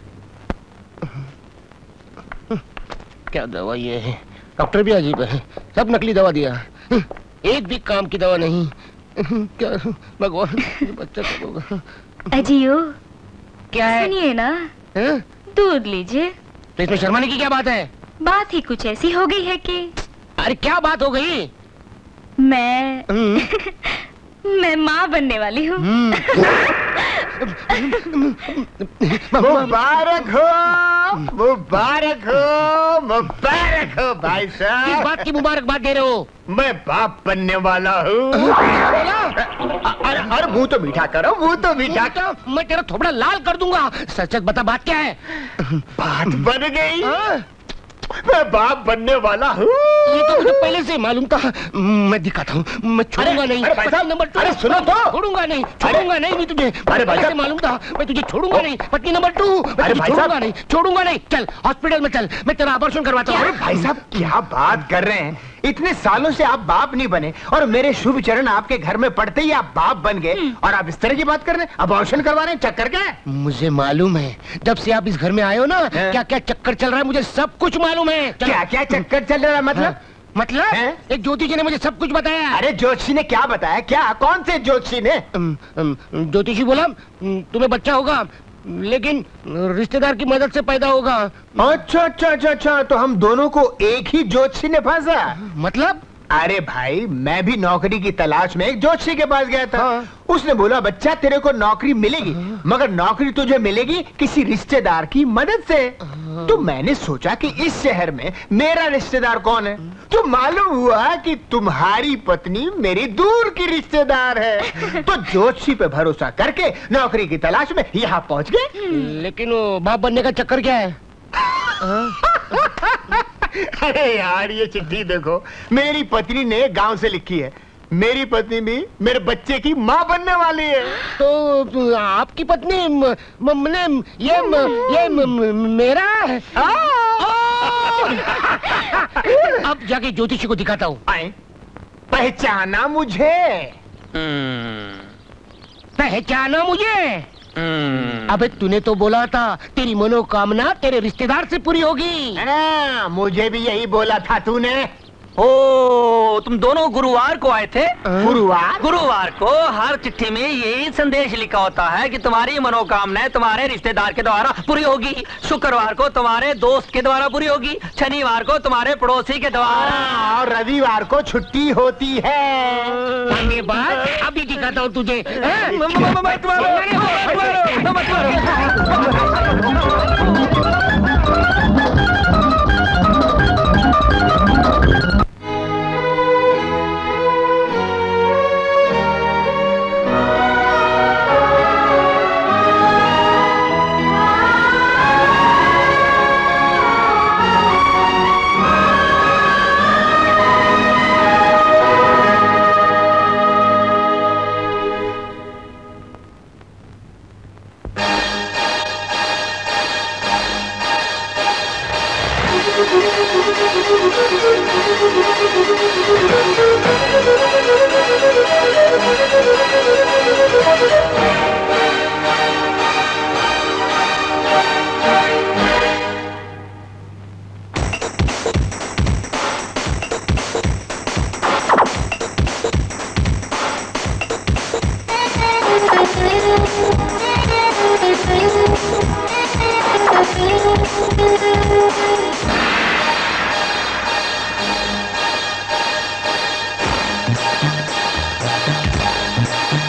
क्या दवा ये है? डॉक्टर भी अजीब है, सब नकली दवा दिया, एक भी काम की दवा नहीं। क्या भगवान, बच्चा कब होगा? अजियो, क्या है? सुनिए ना, दूध लीजिए। तो इसमें शर्माने की क्या बात है? बात ही कुछ ऐसी हो गई है कि। मुझे क्या बात हो गई? मैं माँ बनने वाली हूँ। मुबारक हो, मुबारक हो, मुबारक हो भाई साहब। किस बात की मुबारकबाद दे रहे हो? मैं बाप बनने वाला हूँ। अरे मुंह तो मीठा करो, मुंह तो मीठा करो। मैं तेरा थोबड़ा लाल कर दूंगा। सच सच बता, बात क्या है? बात बन गई। मैं बाप बनने वाला हूँ। ये तो मुझे पहले से मालूम था। मैं दिखाता हूँ, मैं छोड़ूंगा नहीं। पत्नी नंबर 2। अरे सुनो तो। छोड़ूंगा नहीं, छोड़ूंगा नहीं मैं तुझे। अरे भाई साहब, मालूम था, मैं तुझे छोड़ूंगा नहीं। पत्नी नंबर 2, मैं छोड़ूंगा नहीं, छोड़ूंगा नहीं। चल हॉस्पिटल में चल, मैं तेरा ऑपरेशन करवाता हूँ। अरे भाई साहब, क्या बात कर रहे हैं? इतने सालों से आप बाप नहीं बने और मेरे शुभ चरण आपके घर में पड़ते ही आप बाप बन गए और आप इस तरह की बात कर रहे हैं? अबॉर्शन करवा रहे हैं? चक्कर क्या है? मुझे मालूम है, जब से आप इस घर में आए हो ना, क्या क्या चक्कर चल रहा है मुझे सब कुछ मालूम है। क्या क्या चक्कर चल रहा है? मतलब एक ज्योतिषी ने मुझे सब कुछ बताया। अरे ज्योतिषी ने क्या बताया? क्या? कौन से ज्योतिषी ने? ज्योतिषी बोला तुम्हें बच्चा होगा, लेकिन रिश्तेदार की मदद से पैदा होगा। अच्छा अच्छा अच्छा अच्छा, तो हम दोनों को एक ही ज्योतिषी ने फंसा? मतलब? अरे भाई, मैं भी नौकरी की तलाश में एक ज्योतिषी के पास गया था। उसने बोला बच्चा तेरे को नौकरी मिलेगी, मगर नौकरी तुझे मिलेगी किसी रिश्तेदार की मदद से। तो मैंने सोचा कि इस शहर में मेरा रिश्तेदार कौन है, तो मालूम हुआ कि तुम्हारी पत्नी मेरी दूर की रिश्तेदार है। तो ज्योतिषी पे भरोसा करके नौकरी की तलाश में यहाँ पहुँच गए। लेकिन वो बाप बनने का चक्कर क्या है? अरे यार, ये चिट्ठी देखो, मेरी पत्नी ने गांव से लिखी है। मेरी पत्नी भी मेरे बच्चे की माँ बनने वाली है। तो आपकी पत्नी ये मेरा है। अब जाके ज्योतिषी को दिखाता हूँ। पहचाना मुझे? पहचाना मुझे? अबे तूने तो बोला था तेरी मनोकामना तेरे रिश्तेदार से पूरी होगी। मुझे भी यही बोला था तूने। ओ, तुम दोनों गुरुवार को आए थे? गुरुवार? गुरुवार को हर चिट्ठी में यही संदेश लिखा होता है कि तुम्हारी मनोकामनाएं तुम्हारे रिश्तेदार के द्वारा पूरी होगी। शुक्रवार को तुम्हारे दोस्त के द्वारा पूरी होगी, शनिवार को तुम्हारे पड़ोसी के द्वारा, और रविवार को छुट्टी होती है। धन्यवाद। अभी दिखाता हूँ तुझे।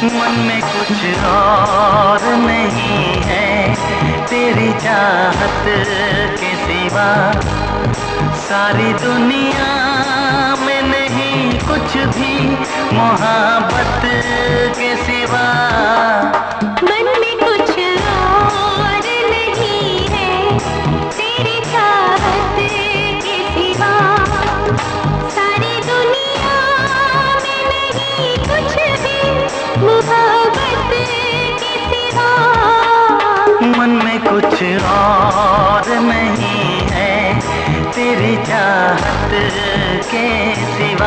मन में कुछ और नहीं है तेरी चाहत के सिवा, सारी दुनिया में नहीं कुछ भी मोहब्बत के सिवा। मन में कुछ और नहीं है तेरी चाहत के सिवा, सारी दुनिया में नहीं कुछ भी मोहब्बत के सिवा। मन में कुछ और नहीं है तेरी चाहत के सिवा।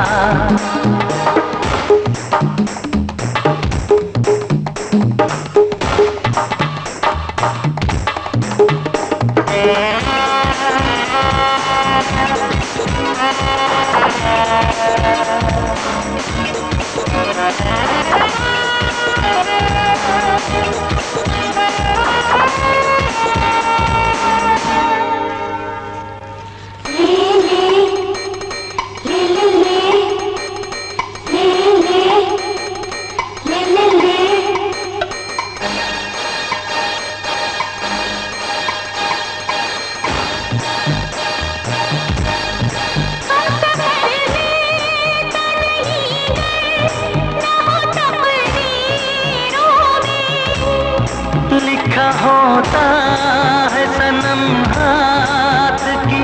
लिखा होता है सनम हाथ की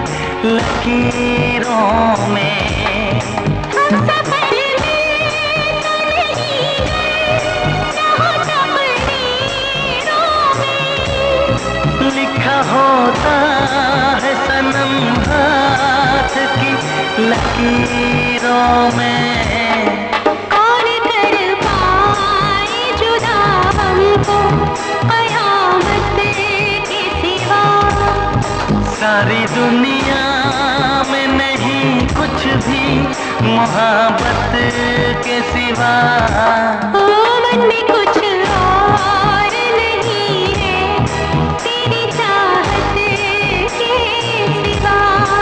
लकीरों में, हम सफर में तो नहीं गए ना हो तकदीरों में। लिखा होता है सनम हाथ की लकीरों में। कौन कर पाए जुदा हमको कयामत के सिवा। सारी दुनिया में नहीं कुछ भी मोहब्बत के सिवा। मन में कुछ और नहीं है तेरी चाहत के सिवा।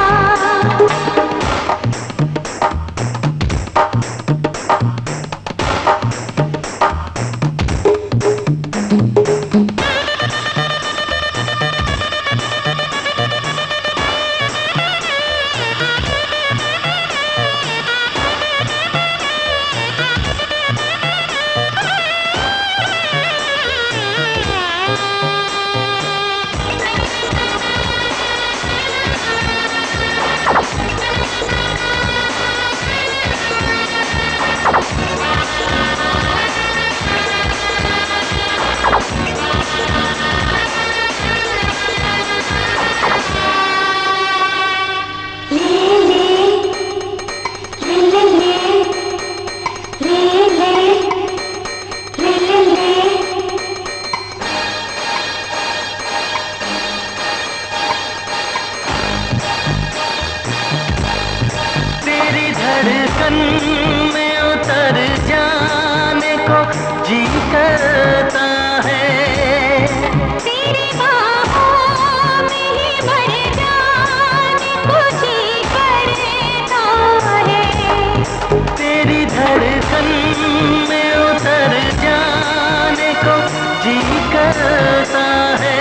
तेरी धड़कन में उतर जाने को जी करता है। तेरी बाहों में ही बढ़ जाने को जी करता है। तेरी धड़कन में उतर जाने को जी करता है।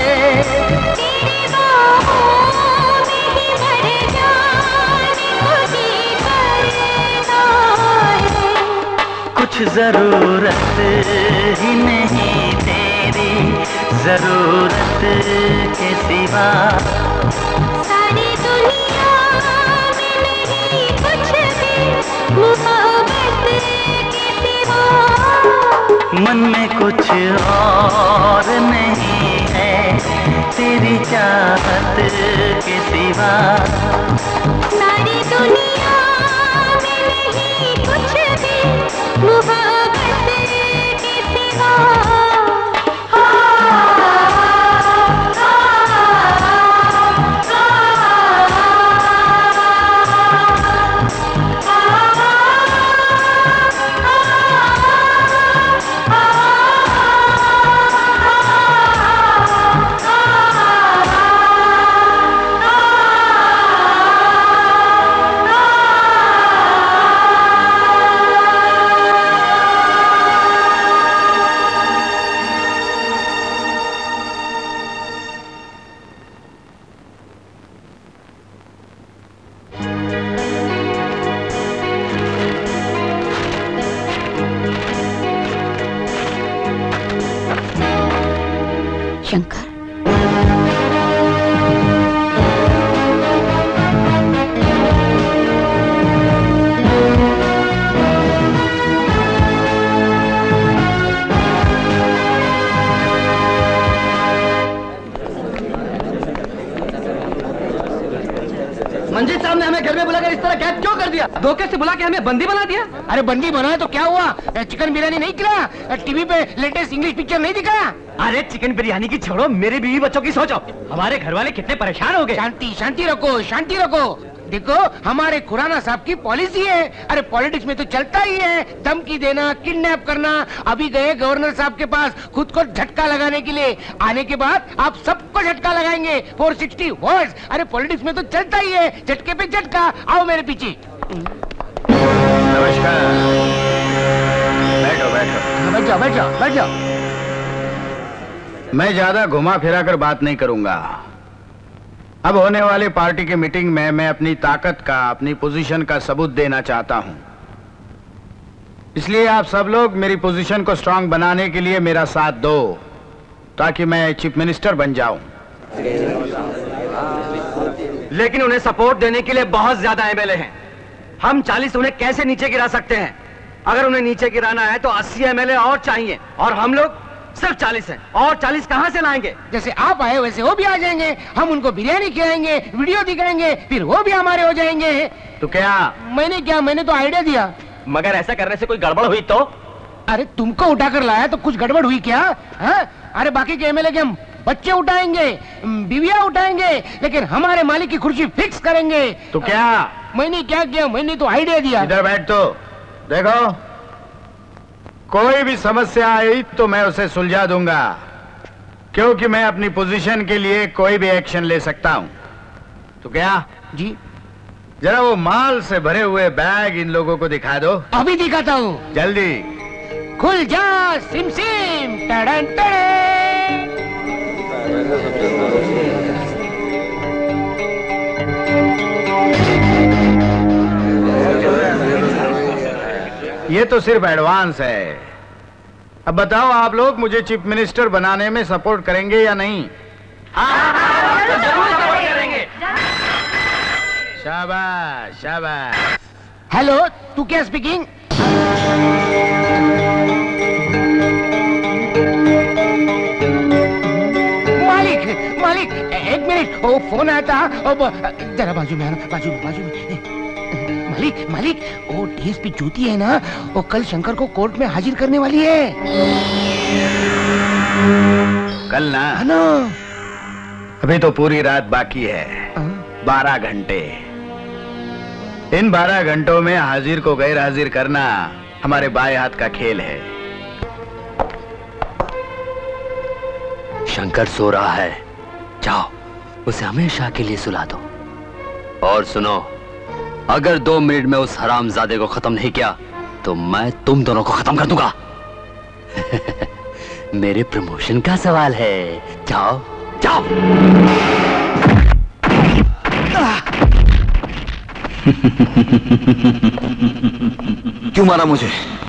तेरी बाहों में ही बढ़ जाने को जी करता है। कुछ जरूरत ही नहीं तेरी जरूरत के सिवा। सारी दुनिया में नहीं कुछ भी मोहब्बत के सिवा। मन में कुछ और नहीं है तेरी चाहत के सिवा। सारी दुनिया में नहीं कुछ भी मोहब्बत के सिवा। क्यों कर दिया? धोखे से बुला के हमें बंदी बना दिया। अरे बंदी बनाया तो क्या हुआ? चिकन बिरयानी नहीं खिलाया? टीवी पे लेटेस्ट इंग्लिश पिक्चर नहीं दिखाया? अरे चिकन बिरयानी की छोड़ो, मेरे बीवी बच्चों की सोचो। हमारे घर वाले कितने परेशान हो गए। शांति शांति रखो, शांति रखो। देखो हमारे खुराना साहब की पॉलिसी है। अरे पॉलिटिक्स में तो चलता ही है, धमकी देना, किडनैप करना। अभी गए गवर्नर साहब के पास खुद को झटका लगाने के लिए, आने के बाद आप सबको झटका लगाएंगे 460 वर्ड्स। अरे पॉलिटिक्स में तो चलता ही है, झटके पे झटका। आओ मेरे पीछे। नमस्कार। बैठो बैठो। बैठ जाओ बैठ जाओ बैठ जाओ। मैं ज्यादा घुमा फिरा कर बात नहीं करूंगा। अब होने वाली पार्टी की मीटिंग में मैं अपनी ताकत का, अपनी पोजीशन का सबूत देना चाहता हूं। इसलिए आप सब लोग मेरी पोजीशन को स्ट्रांग बनाने के लिए मेरा साथ दो, ताकि मैं चीफ मिनिस्टर बन जाऊं। लेकिन उन्हें सपोर्ट देने के लिए बहुत ज्यादा एमएलए हैं। हम 40 उन्हें कैसे नीचे गिरा सकते हैं? अगर उन्हें नीचे गिराना है तो 80 एमएलए और चाहिए, और हम लोग सिर्फ 40 हैं। और 40 कहां से लाएंगे? जैसे आप आए वैसे वो भी आ जाएंगे। हम उनको बिरयानी खिलाएंगे, वीडियो दिखाएंगे, फिर वो भी हमारे हो जाएंगे। तो क्या? मैंने तो आइडिया दिया। मगर ऐसा करने से कोई गड़बड़ हुई तो? अरे तुमको उठाकर लाया तो कुछ गड़बड़ हुई क्या? अरे बाकी के एमएलए के हम बच्चे उठाएंगे, बीवियां उठाएंगे, लेकिन हमारे मालिक की कुर्सी फिक्स करेंगे। तो क्या? मैंने क्या किया? मैंने तो आइडिया दिया। इधर बैठ। तो देखो, कोई भी समस्या आई तो मैं उसे सुलझा दूंगा, क्योंकि मैं अपनी पोजीशन के लिए कोई भी एक्शन ले सकता हूं। तो क्या? जी। जरा वो माल से भरे हुए बैग इन लोगों को दिखा दो। अभी दिखाता हूं। जल्दी। खुल जा सिम सिम टड़न टड़न। ये तो सिर्फ एडवांस है। अब बताओ आप लोग मुझे चीफ मिनिस्टर बनाने में सपोर्ट करेंगे या नहीं? जरूर सपोर्ट करेंगे। शाबाश शाबाश। हेलो, तू क्या स्पीकिंग? मालिक एक मिनट, वो फोन आया था। जरा बाजू में आना, बाजू में। मालिक वो डीएसपी ज्योति है ना, वो कल शंकर को कोर्ट में हाजिर करने वाली है। कल ना? अभी तो पूरी रात बाकी है। 12 घंटे। इन 12 घंटों में हाजिर को गैर हाजिर करना हमारे बाएं हाथ का खेल है। शंकर सो रहा है, जाओ उसे हमेशा के लिए सुला दो। और सुनो, अगर 2 मिनट में उस हरामजादे को खत्म नहीं किया तो मैं तुम दोनों को खत्म कर दूंगा। मेरे प्रमोशन का सवाल है। जाओ जाओ। क्यों मारा मुझे?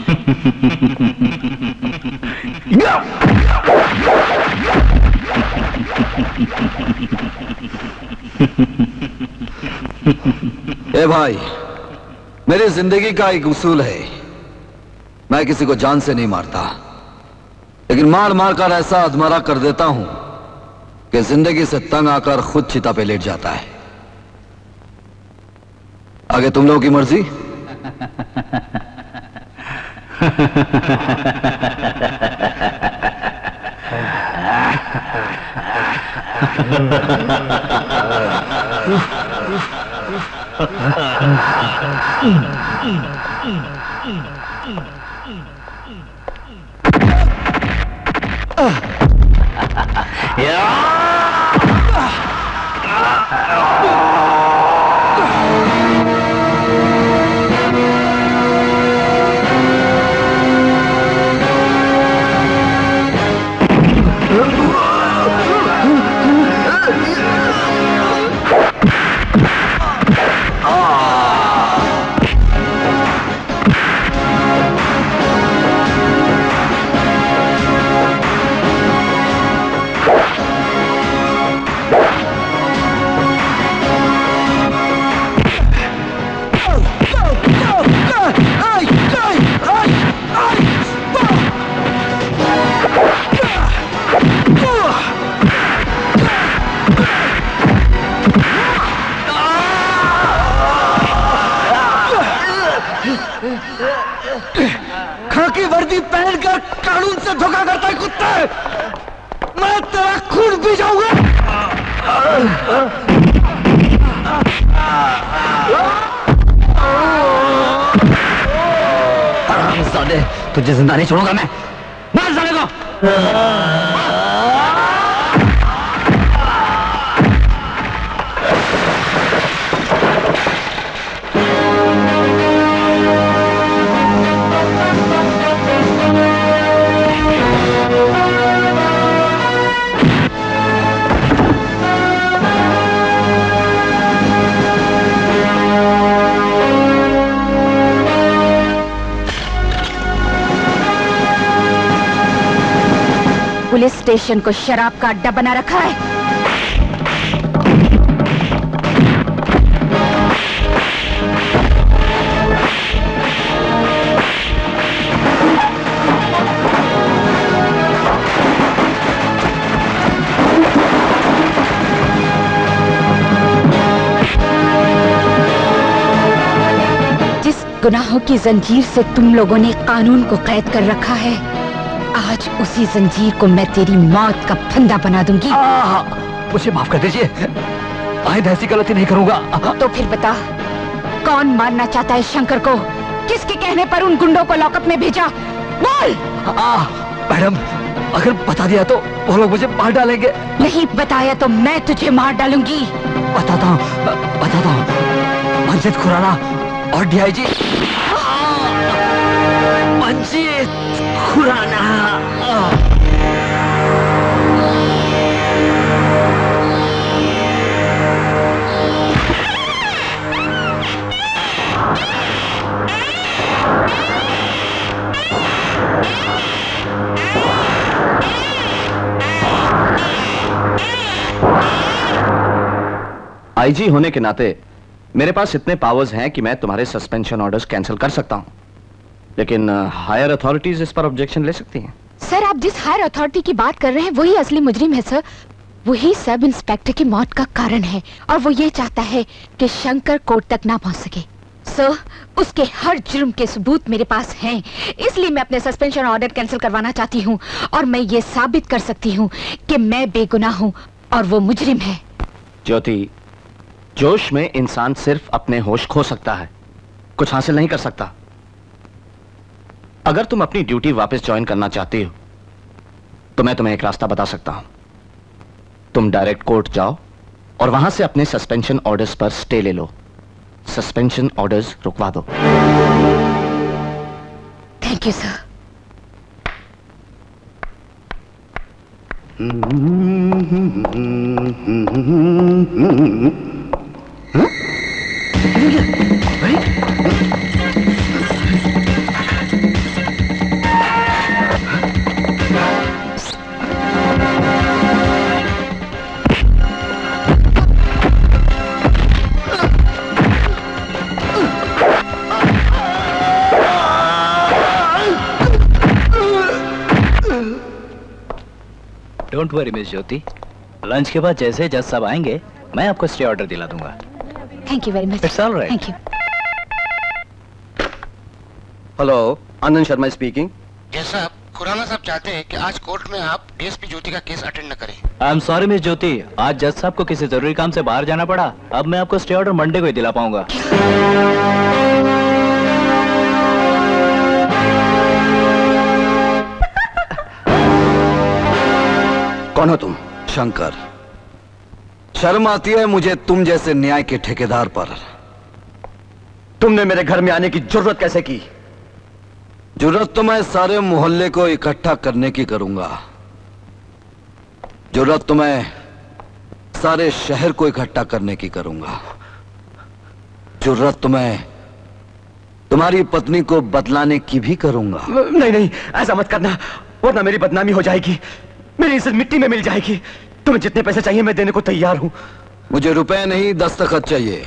ए भाई, मेरी जिंदगी का एक उसूल है, मैं किसी को जान से नहीं मारता, लेकिन मार मार कर ऐसा अधमरा कर देता हूं कि जिंदगी से तंग आकर खुद चिता पे लेट जाता है। आगे तुम लोगों की मर्जी। खाकी वर्दी पहनकर कानून से धोखा करता है कुत्ते, मैं तेरा खून पी जाऊंगा। हरामजादे, तुझे जिंदा नहीं छोड़ूंगा मैं। मार साले को। पुलिस स्टेशन को शराब का अड्डा बना रखा है। जिस गुनाहों की जंजीर से तुम लोगों ने कानून को कैद कर रखा है, आज उसी जंजीर को मैं तेरी मौत का फंदा बना दूंगी। मुझे माफ कर दीजिए, आइंदा ऐसी गलती नहीं करूंगा। तो फिर बता, कौन मारना चाहता है शंकर को? किसके कहने पर उन गुंडों को लॉकअप में भेजा? बोल। मैडम, अगर बता दिया तो वो लोग मुझे मार डालेंगे। नहीं बताया तो मैं तुझे मार डालूंगी। बताता हूँ मंजित खुराना और डीआईजी मंजित खुराना। आईजी होने के नाते मेरे पास इतने पावर्स हैं कि मैं तुम्हारे सस्पेंशन ऑर्डर्स कैंसिल कर सकता हूं, लेकिन हायर अथॉरिटीज इस पर ऑब्जेक्शन ले सकती हैं। सर, आप जिस हायर अथॉरिटी की बात कर रहे हैं वही असली मुजरिम है सर। वही सब इंस्पेक्टर की मौत का कारण है और वो ये चाहता है कि शंकर कोर्ट तक ना पहुंच सके। सर, उसके हर जुर्म के सबूत मेरे पास हैं, इसलिए मैं अपने सस्पेंशन ऑर्डर कैंसिल करवाना चाहती हूँ और मैं ये साबित कर सकती हूँ कि मैं बेगुनाह हूँ और वो मुजरिम है। ज्योति, जोश में इंसान सिर्फ अपने होश खो सकता है, कुछ हासिल नहीं कर सकता। अगर तुम अपनी ड्यूटी वापस ज्वाइन करना चाहती हो तो मैं तुम्हें एक रास्ता बता सकता हूं। तुम डायरेक्ट कोर्ट जाओ और वहां से अपने सस्पेंशन ऑर्डर्स पर स्टे ले लो। सस्पेंशन ऑर्डर्स रुकवा दो। Thank you sir. Don't worry miss Jyoti, lunch के बाद जैसे जज साहब आएंगे मैं आपको स्टे ऑर्डर दिला दूंगा। Thank you very much. It's all right. Thank you. Hello, Anand Sharma speaking. Yes साहब, खुराना साहब चाहते हैं कि आज कोर्ट में आप डीएसपी ज्योति का केस अटेंड न करें। I am sorry miss Jyoti, आज जज साहब को किसी जरूरी काम से बाहर जाना पड़ा। अब मैं आपको स्टे ऑर्डर मंडे को ही दिला पाऊंगा। कौन हो तुम? शंकर। शर्म आती है मुझे तुम जैसे न्याय के ठेकेदार पर। तुमने मेरे घर में आने की जरूरत कैसे की? जरूरत तो मैं सारे मोहल्ले को इकट्ठा करने की करूंगा। जरूरत तो मैं सारे शहर को इकट्ठा करने की करूंगा। जरूरत तो मैं तुम्हारी पत्नी को बदलाने की भी करूंगा। नहीं नहीं, ऐसा मत करना, वरना मेरी बदनामी हो जाएगी, मेरी इज्जत मिट्टी में मिल जाएगी। तुम्हें जितने पैसे चाहिए मैं देने को तैयार हूं। मुझे रुपए नहीं, दस्तखत चाहिए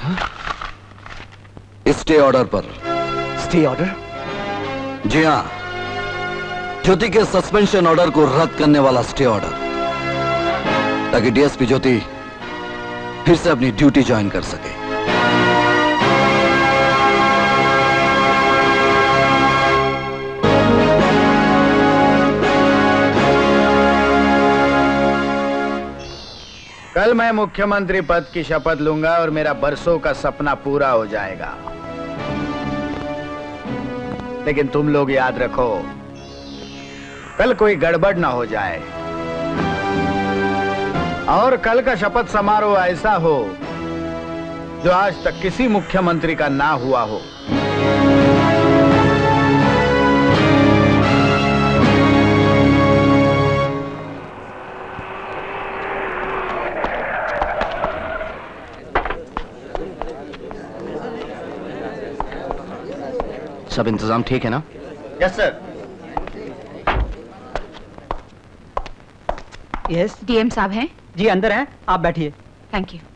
स्टे ऑर्डर पर। Stay order? जी हाँ, ज्योति के सस्पेंशन ऑर्डर को रद्द करने वाला स्टे ऑर्डर, ताकि डीएसपी ज्योति फिर से अपनी ड्यूटी ज्वाइन कर सके। कल मैं मुख्यमंत्री पद की शपथ लूंगा और मेरा बरसों का सपना पूरा हो जाएगा। लेकिन तुम लोग याद रखो, कल कोई गड़बड़ ना हो जाए और कल का शपथ समारोह ऐसा हो जो आज तक किसी मुख्यमंत्री का ना हुआ हो। सब इंतजाम ठीक है ना? Yes sir. यस डीएम साहब हैं? जी अंदर हैं, आप बैठिए। Thank you.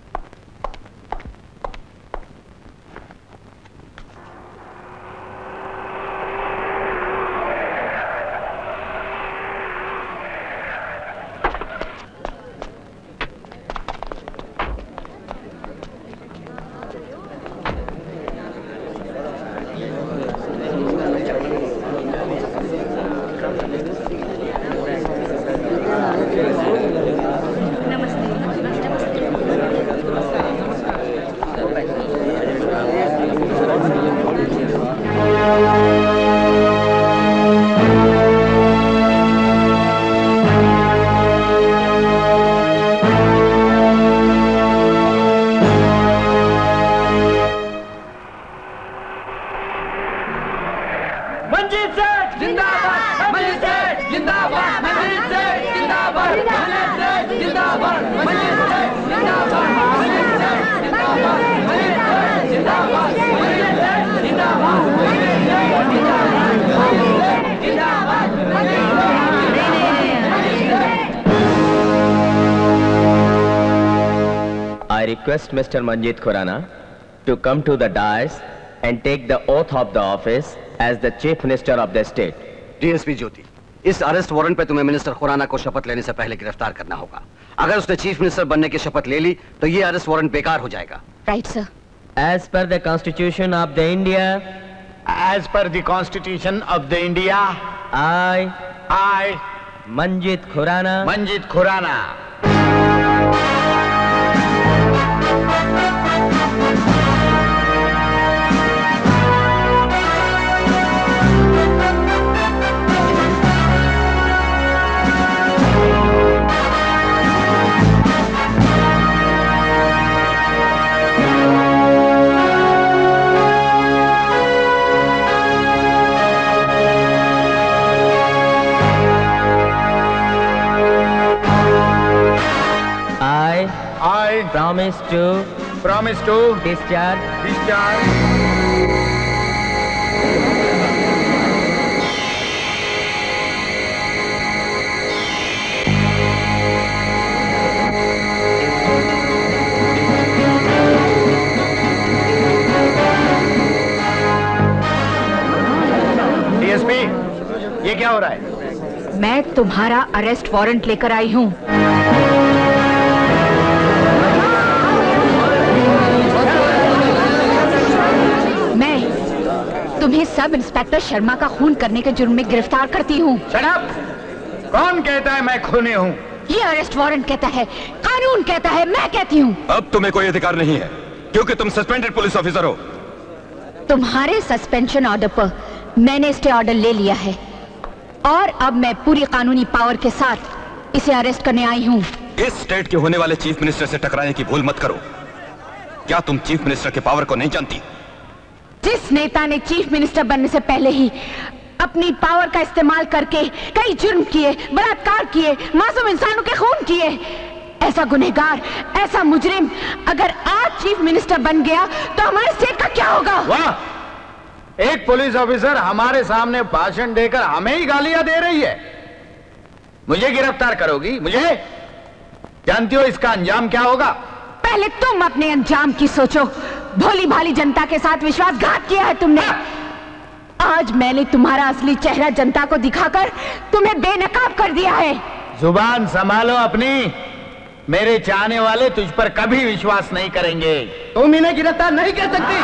I request Mr. Manjit Khurana to come to the dais and take the oath of the office as the Chief Minister of the state. DSP Jyoti, इस arrest warrant पे तुम्हें minister Khurana को शपथ लेने से पहले गिरफ्तार करना होगा। अगर उसने चीफ मिनिस्टर बनने की शपथ ले ली तो ये अरेस्ट वारंट बेकार हो जाएगा। Right sir. As per the Constitution of the India, as per the Constitution of the India, I, Manjit Khurana, I promise to discharge DSP, ये क्या हो रहा है? मैं तुम्हारा अरेस्ट वारंट लेकर आई हूँ। तुम्हें सब इंस्पेक्टर शर्मा का खून करने के जुर्म में गिरफ्तार करती हूँ। Shut up! कौन कहता है मैं खूनी हूँ? ये अरेस्ट वारंट कहता है, कानून कहता है, मैं कहती हूँ। अब तुम्हें कोई अधिकार नहीं है क्योंकि तुम सस्पेंडेड पुलिस ऑफिसर हो। तुम्हारे सस्पेंशन ऑर्डर पर मैंने स्टे ऑर्डर ले लिया है और अब मैं पूरी कानूनी पावर के साथ इसे अरेस्ट करने आई हूँ। इस स्टेट के होने वाले चीफ मिनिस्टर से टकराने की भूल मत करो। क्या तुम चीफ मिनिस्टर के पावर को नहीं जानती? जिस नेता ने चीफ मिनिस्टर बनने से पहले ही अपनी पावर का इस्तेमाल करके कई जुर्म किए, बलात्कार किए, मासूम इंसानों के खून किए, ऐसा गुनहगार, ऐसा मुजरिम अगर आज चीफ मिनिस्टर बन गया तो हमारे स्टेट का क्या होगा? वाह! एक पुलिस ऑफिसर हमारे सामने भाषण देकर हमें ही गालियां दे रही है। मुझे गिरफ्तार करोगी? मुझे? जानती हो इसका अंजाम क्या होगा? पहले तुम अपने अंजाम की सोचो। भोली भाली जनता के साथ विश्वासघात किया है तुमने। आज मैंने तुम्हारा असली चेहरा जनता को दिखाकर तुम्हें बेनकाब कर दिया है। जुबान संभालो अपनी। मेरे चाहने वाले तुझ पर कभी विश्वास नहीं करेंगे। तुम इन्हें गिरफ्तार नहीं कर सकती।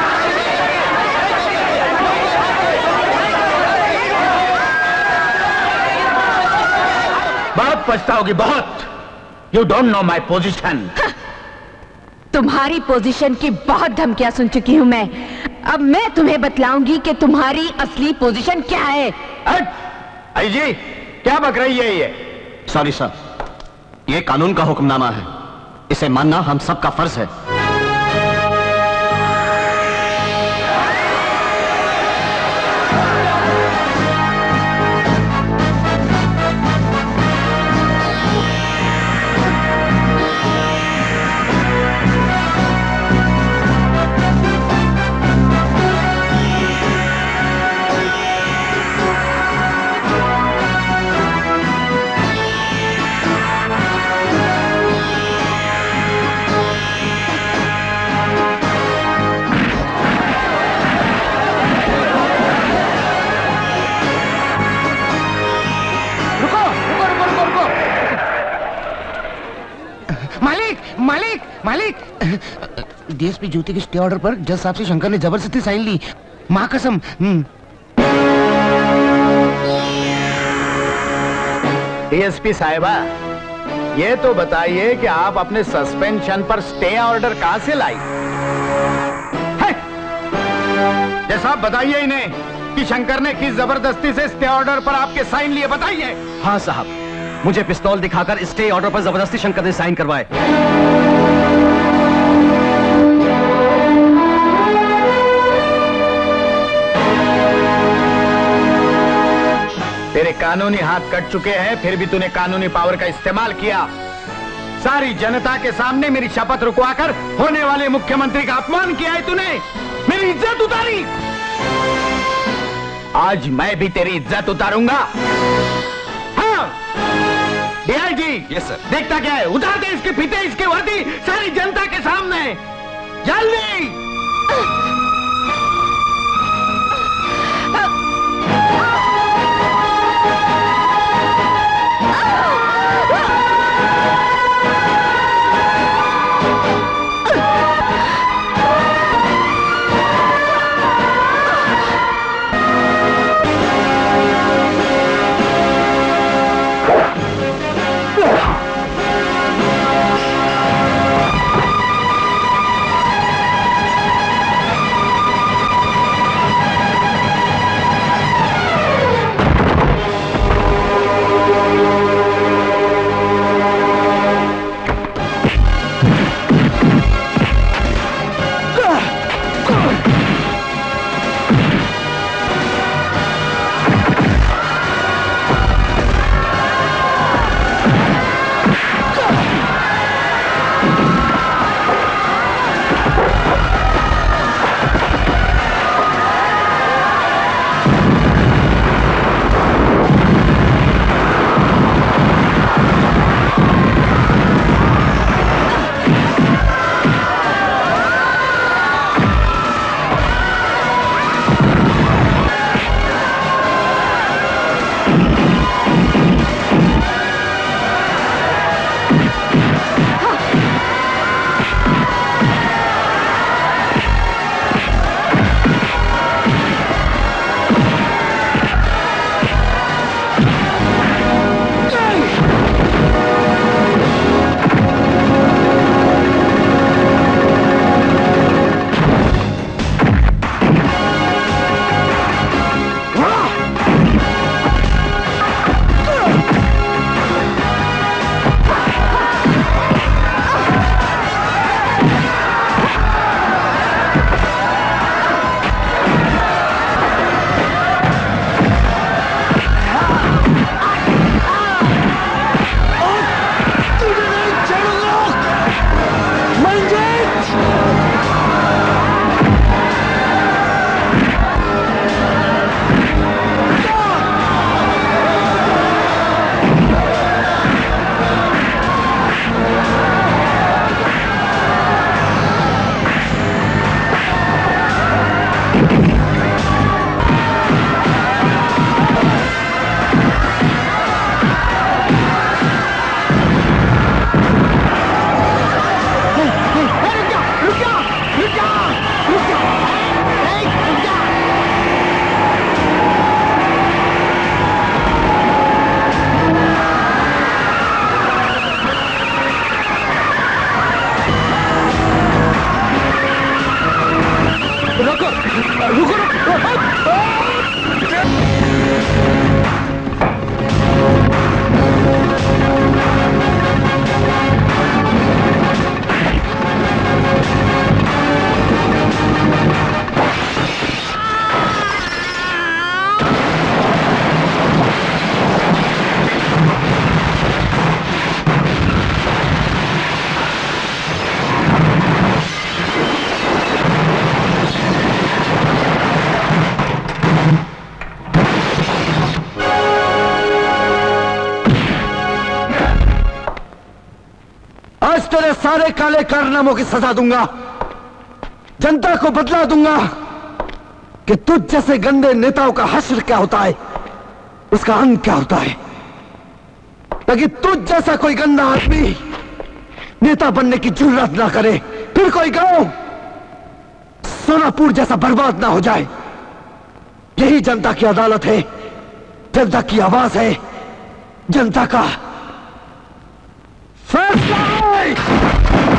बहुत पछताओगी, बहुत। You don't know my position. तुम्हारी पोजीशन की बहुत धमकियां सुन चुकी हूं मैं। अब मैं तुम्हें बतलाऊंगी कि तुम्हारी असली पोजीशन क्या है। आई जी, क्या बक रही है ये? सॉरी सर, ये कानून का हुक्मनामा है, इसे मानना हम सबका फर्ज है। मालिक, डीएसपी ज्योति के स्टे ऑर्डर पर जज साहब से शंकर ने जबरदस्ती साइन ली, माँ कसम। डीएसपी साहिबा, ये तो बताइए कि आप अपने सस्पेंशन पर स्टे ऑर्डर कहां से लाई? जैसा आप बताइए इन्हें कि शंकर ने किस जबरदस्ती से स्टे ऑर्डर पर आपके साइन लिए, बताइए। हाँ साहब, मुझे पिस्तौल दिखाकर स्टे ऑर्डर पर जबरदस्ती शंकर ने साइन करवाए। तेरे कानूनी हाथ कट चुके हैं, फिर भी तूने कानूनी पावर का इस्तेमाल किया। सारी जनता के सामने मेरी शपथ रुकवाकर होने वाले मुख्यमंत्री का अपमान किया है तूने, मेरी इज्जत उतारी। आज मैं भी तेरी इज्जत उतारूंगा। हाँ डीआईजी। Yes sir. देखता क्या है, उतार दे इसके फीते, इसके वर्दी सारी जनता के सामने, जल्दी। आज तेरे सारे काले कारनामों की सजा दूंगा, जनता को बतला दूंगा कि तुझ जैसे गंदे नेताओं का हश्र क्या होता है, उसका अंत क्या होता है। ताकि तुझ जैसा कोई गंदा आदमी नेता बनने की जुर्रत ना करे, फिर कोई गांव सोनापुर जैसा बर्बाद ना हो जाए। यही जनता की अदालत है, जनता की आवाज है, जनता का फैसला है।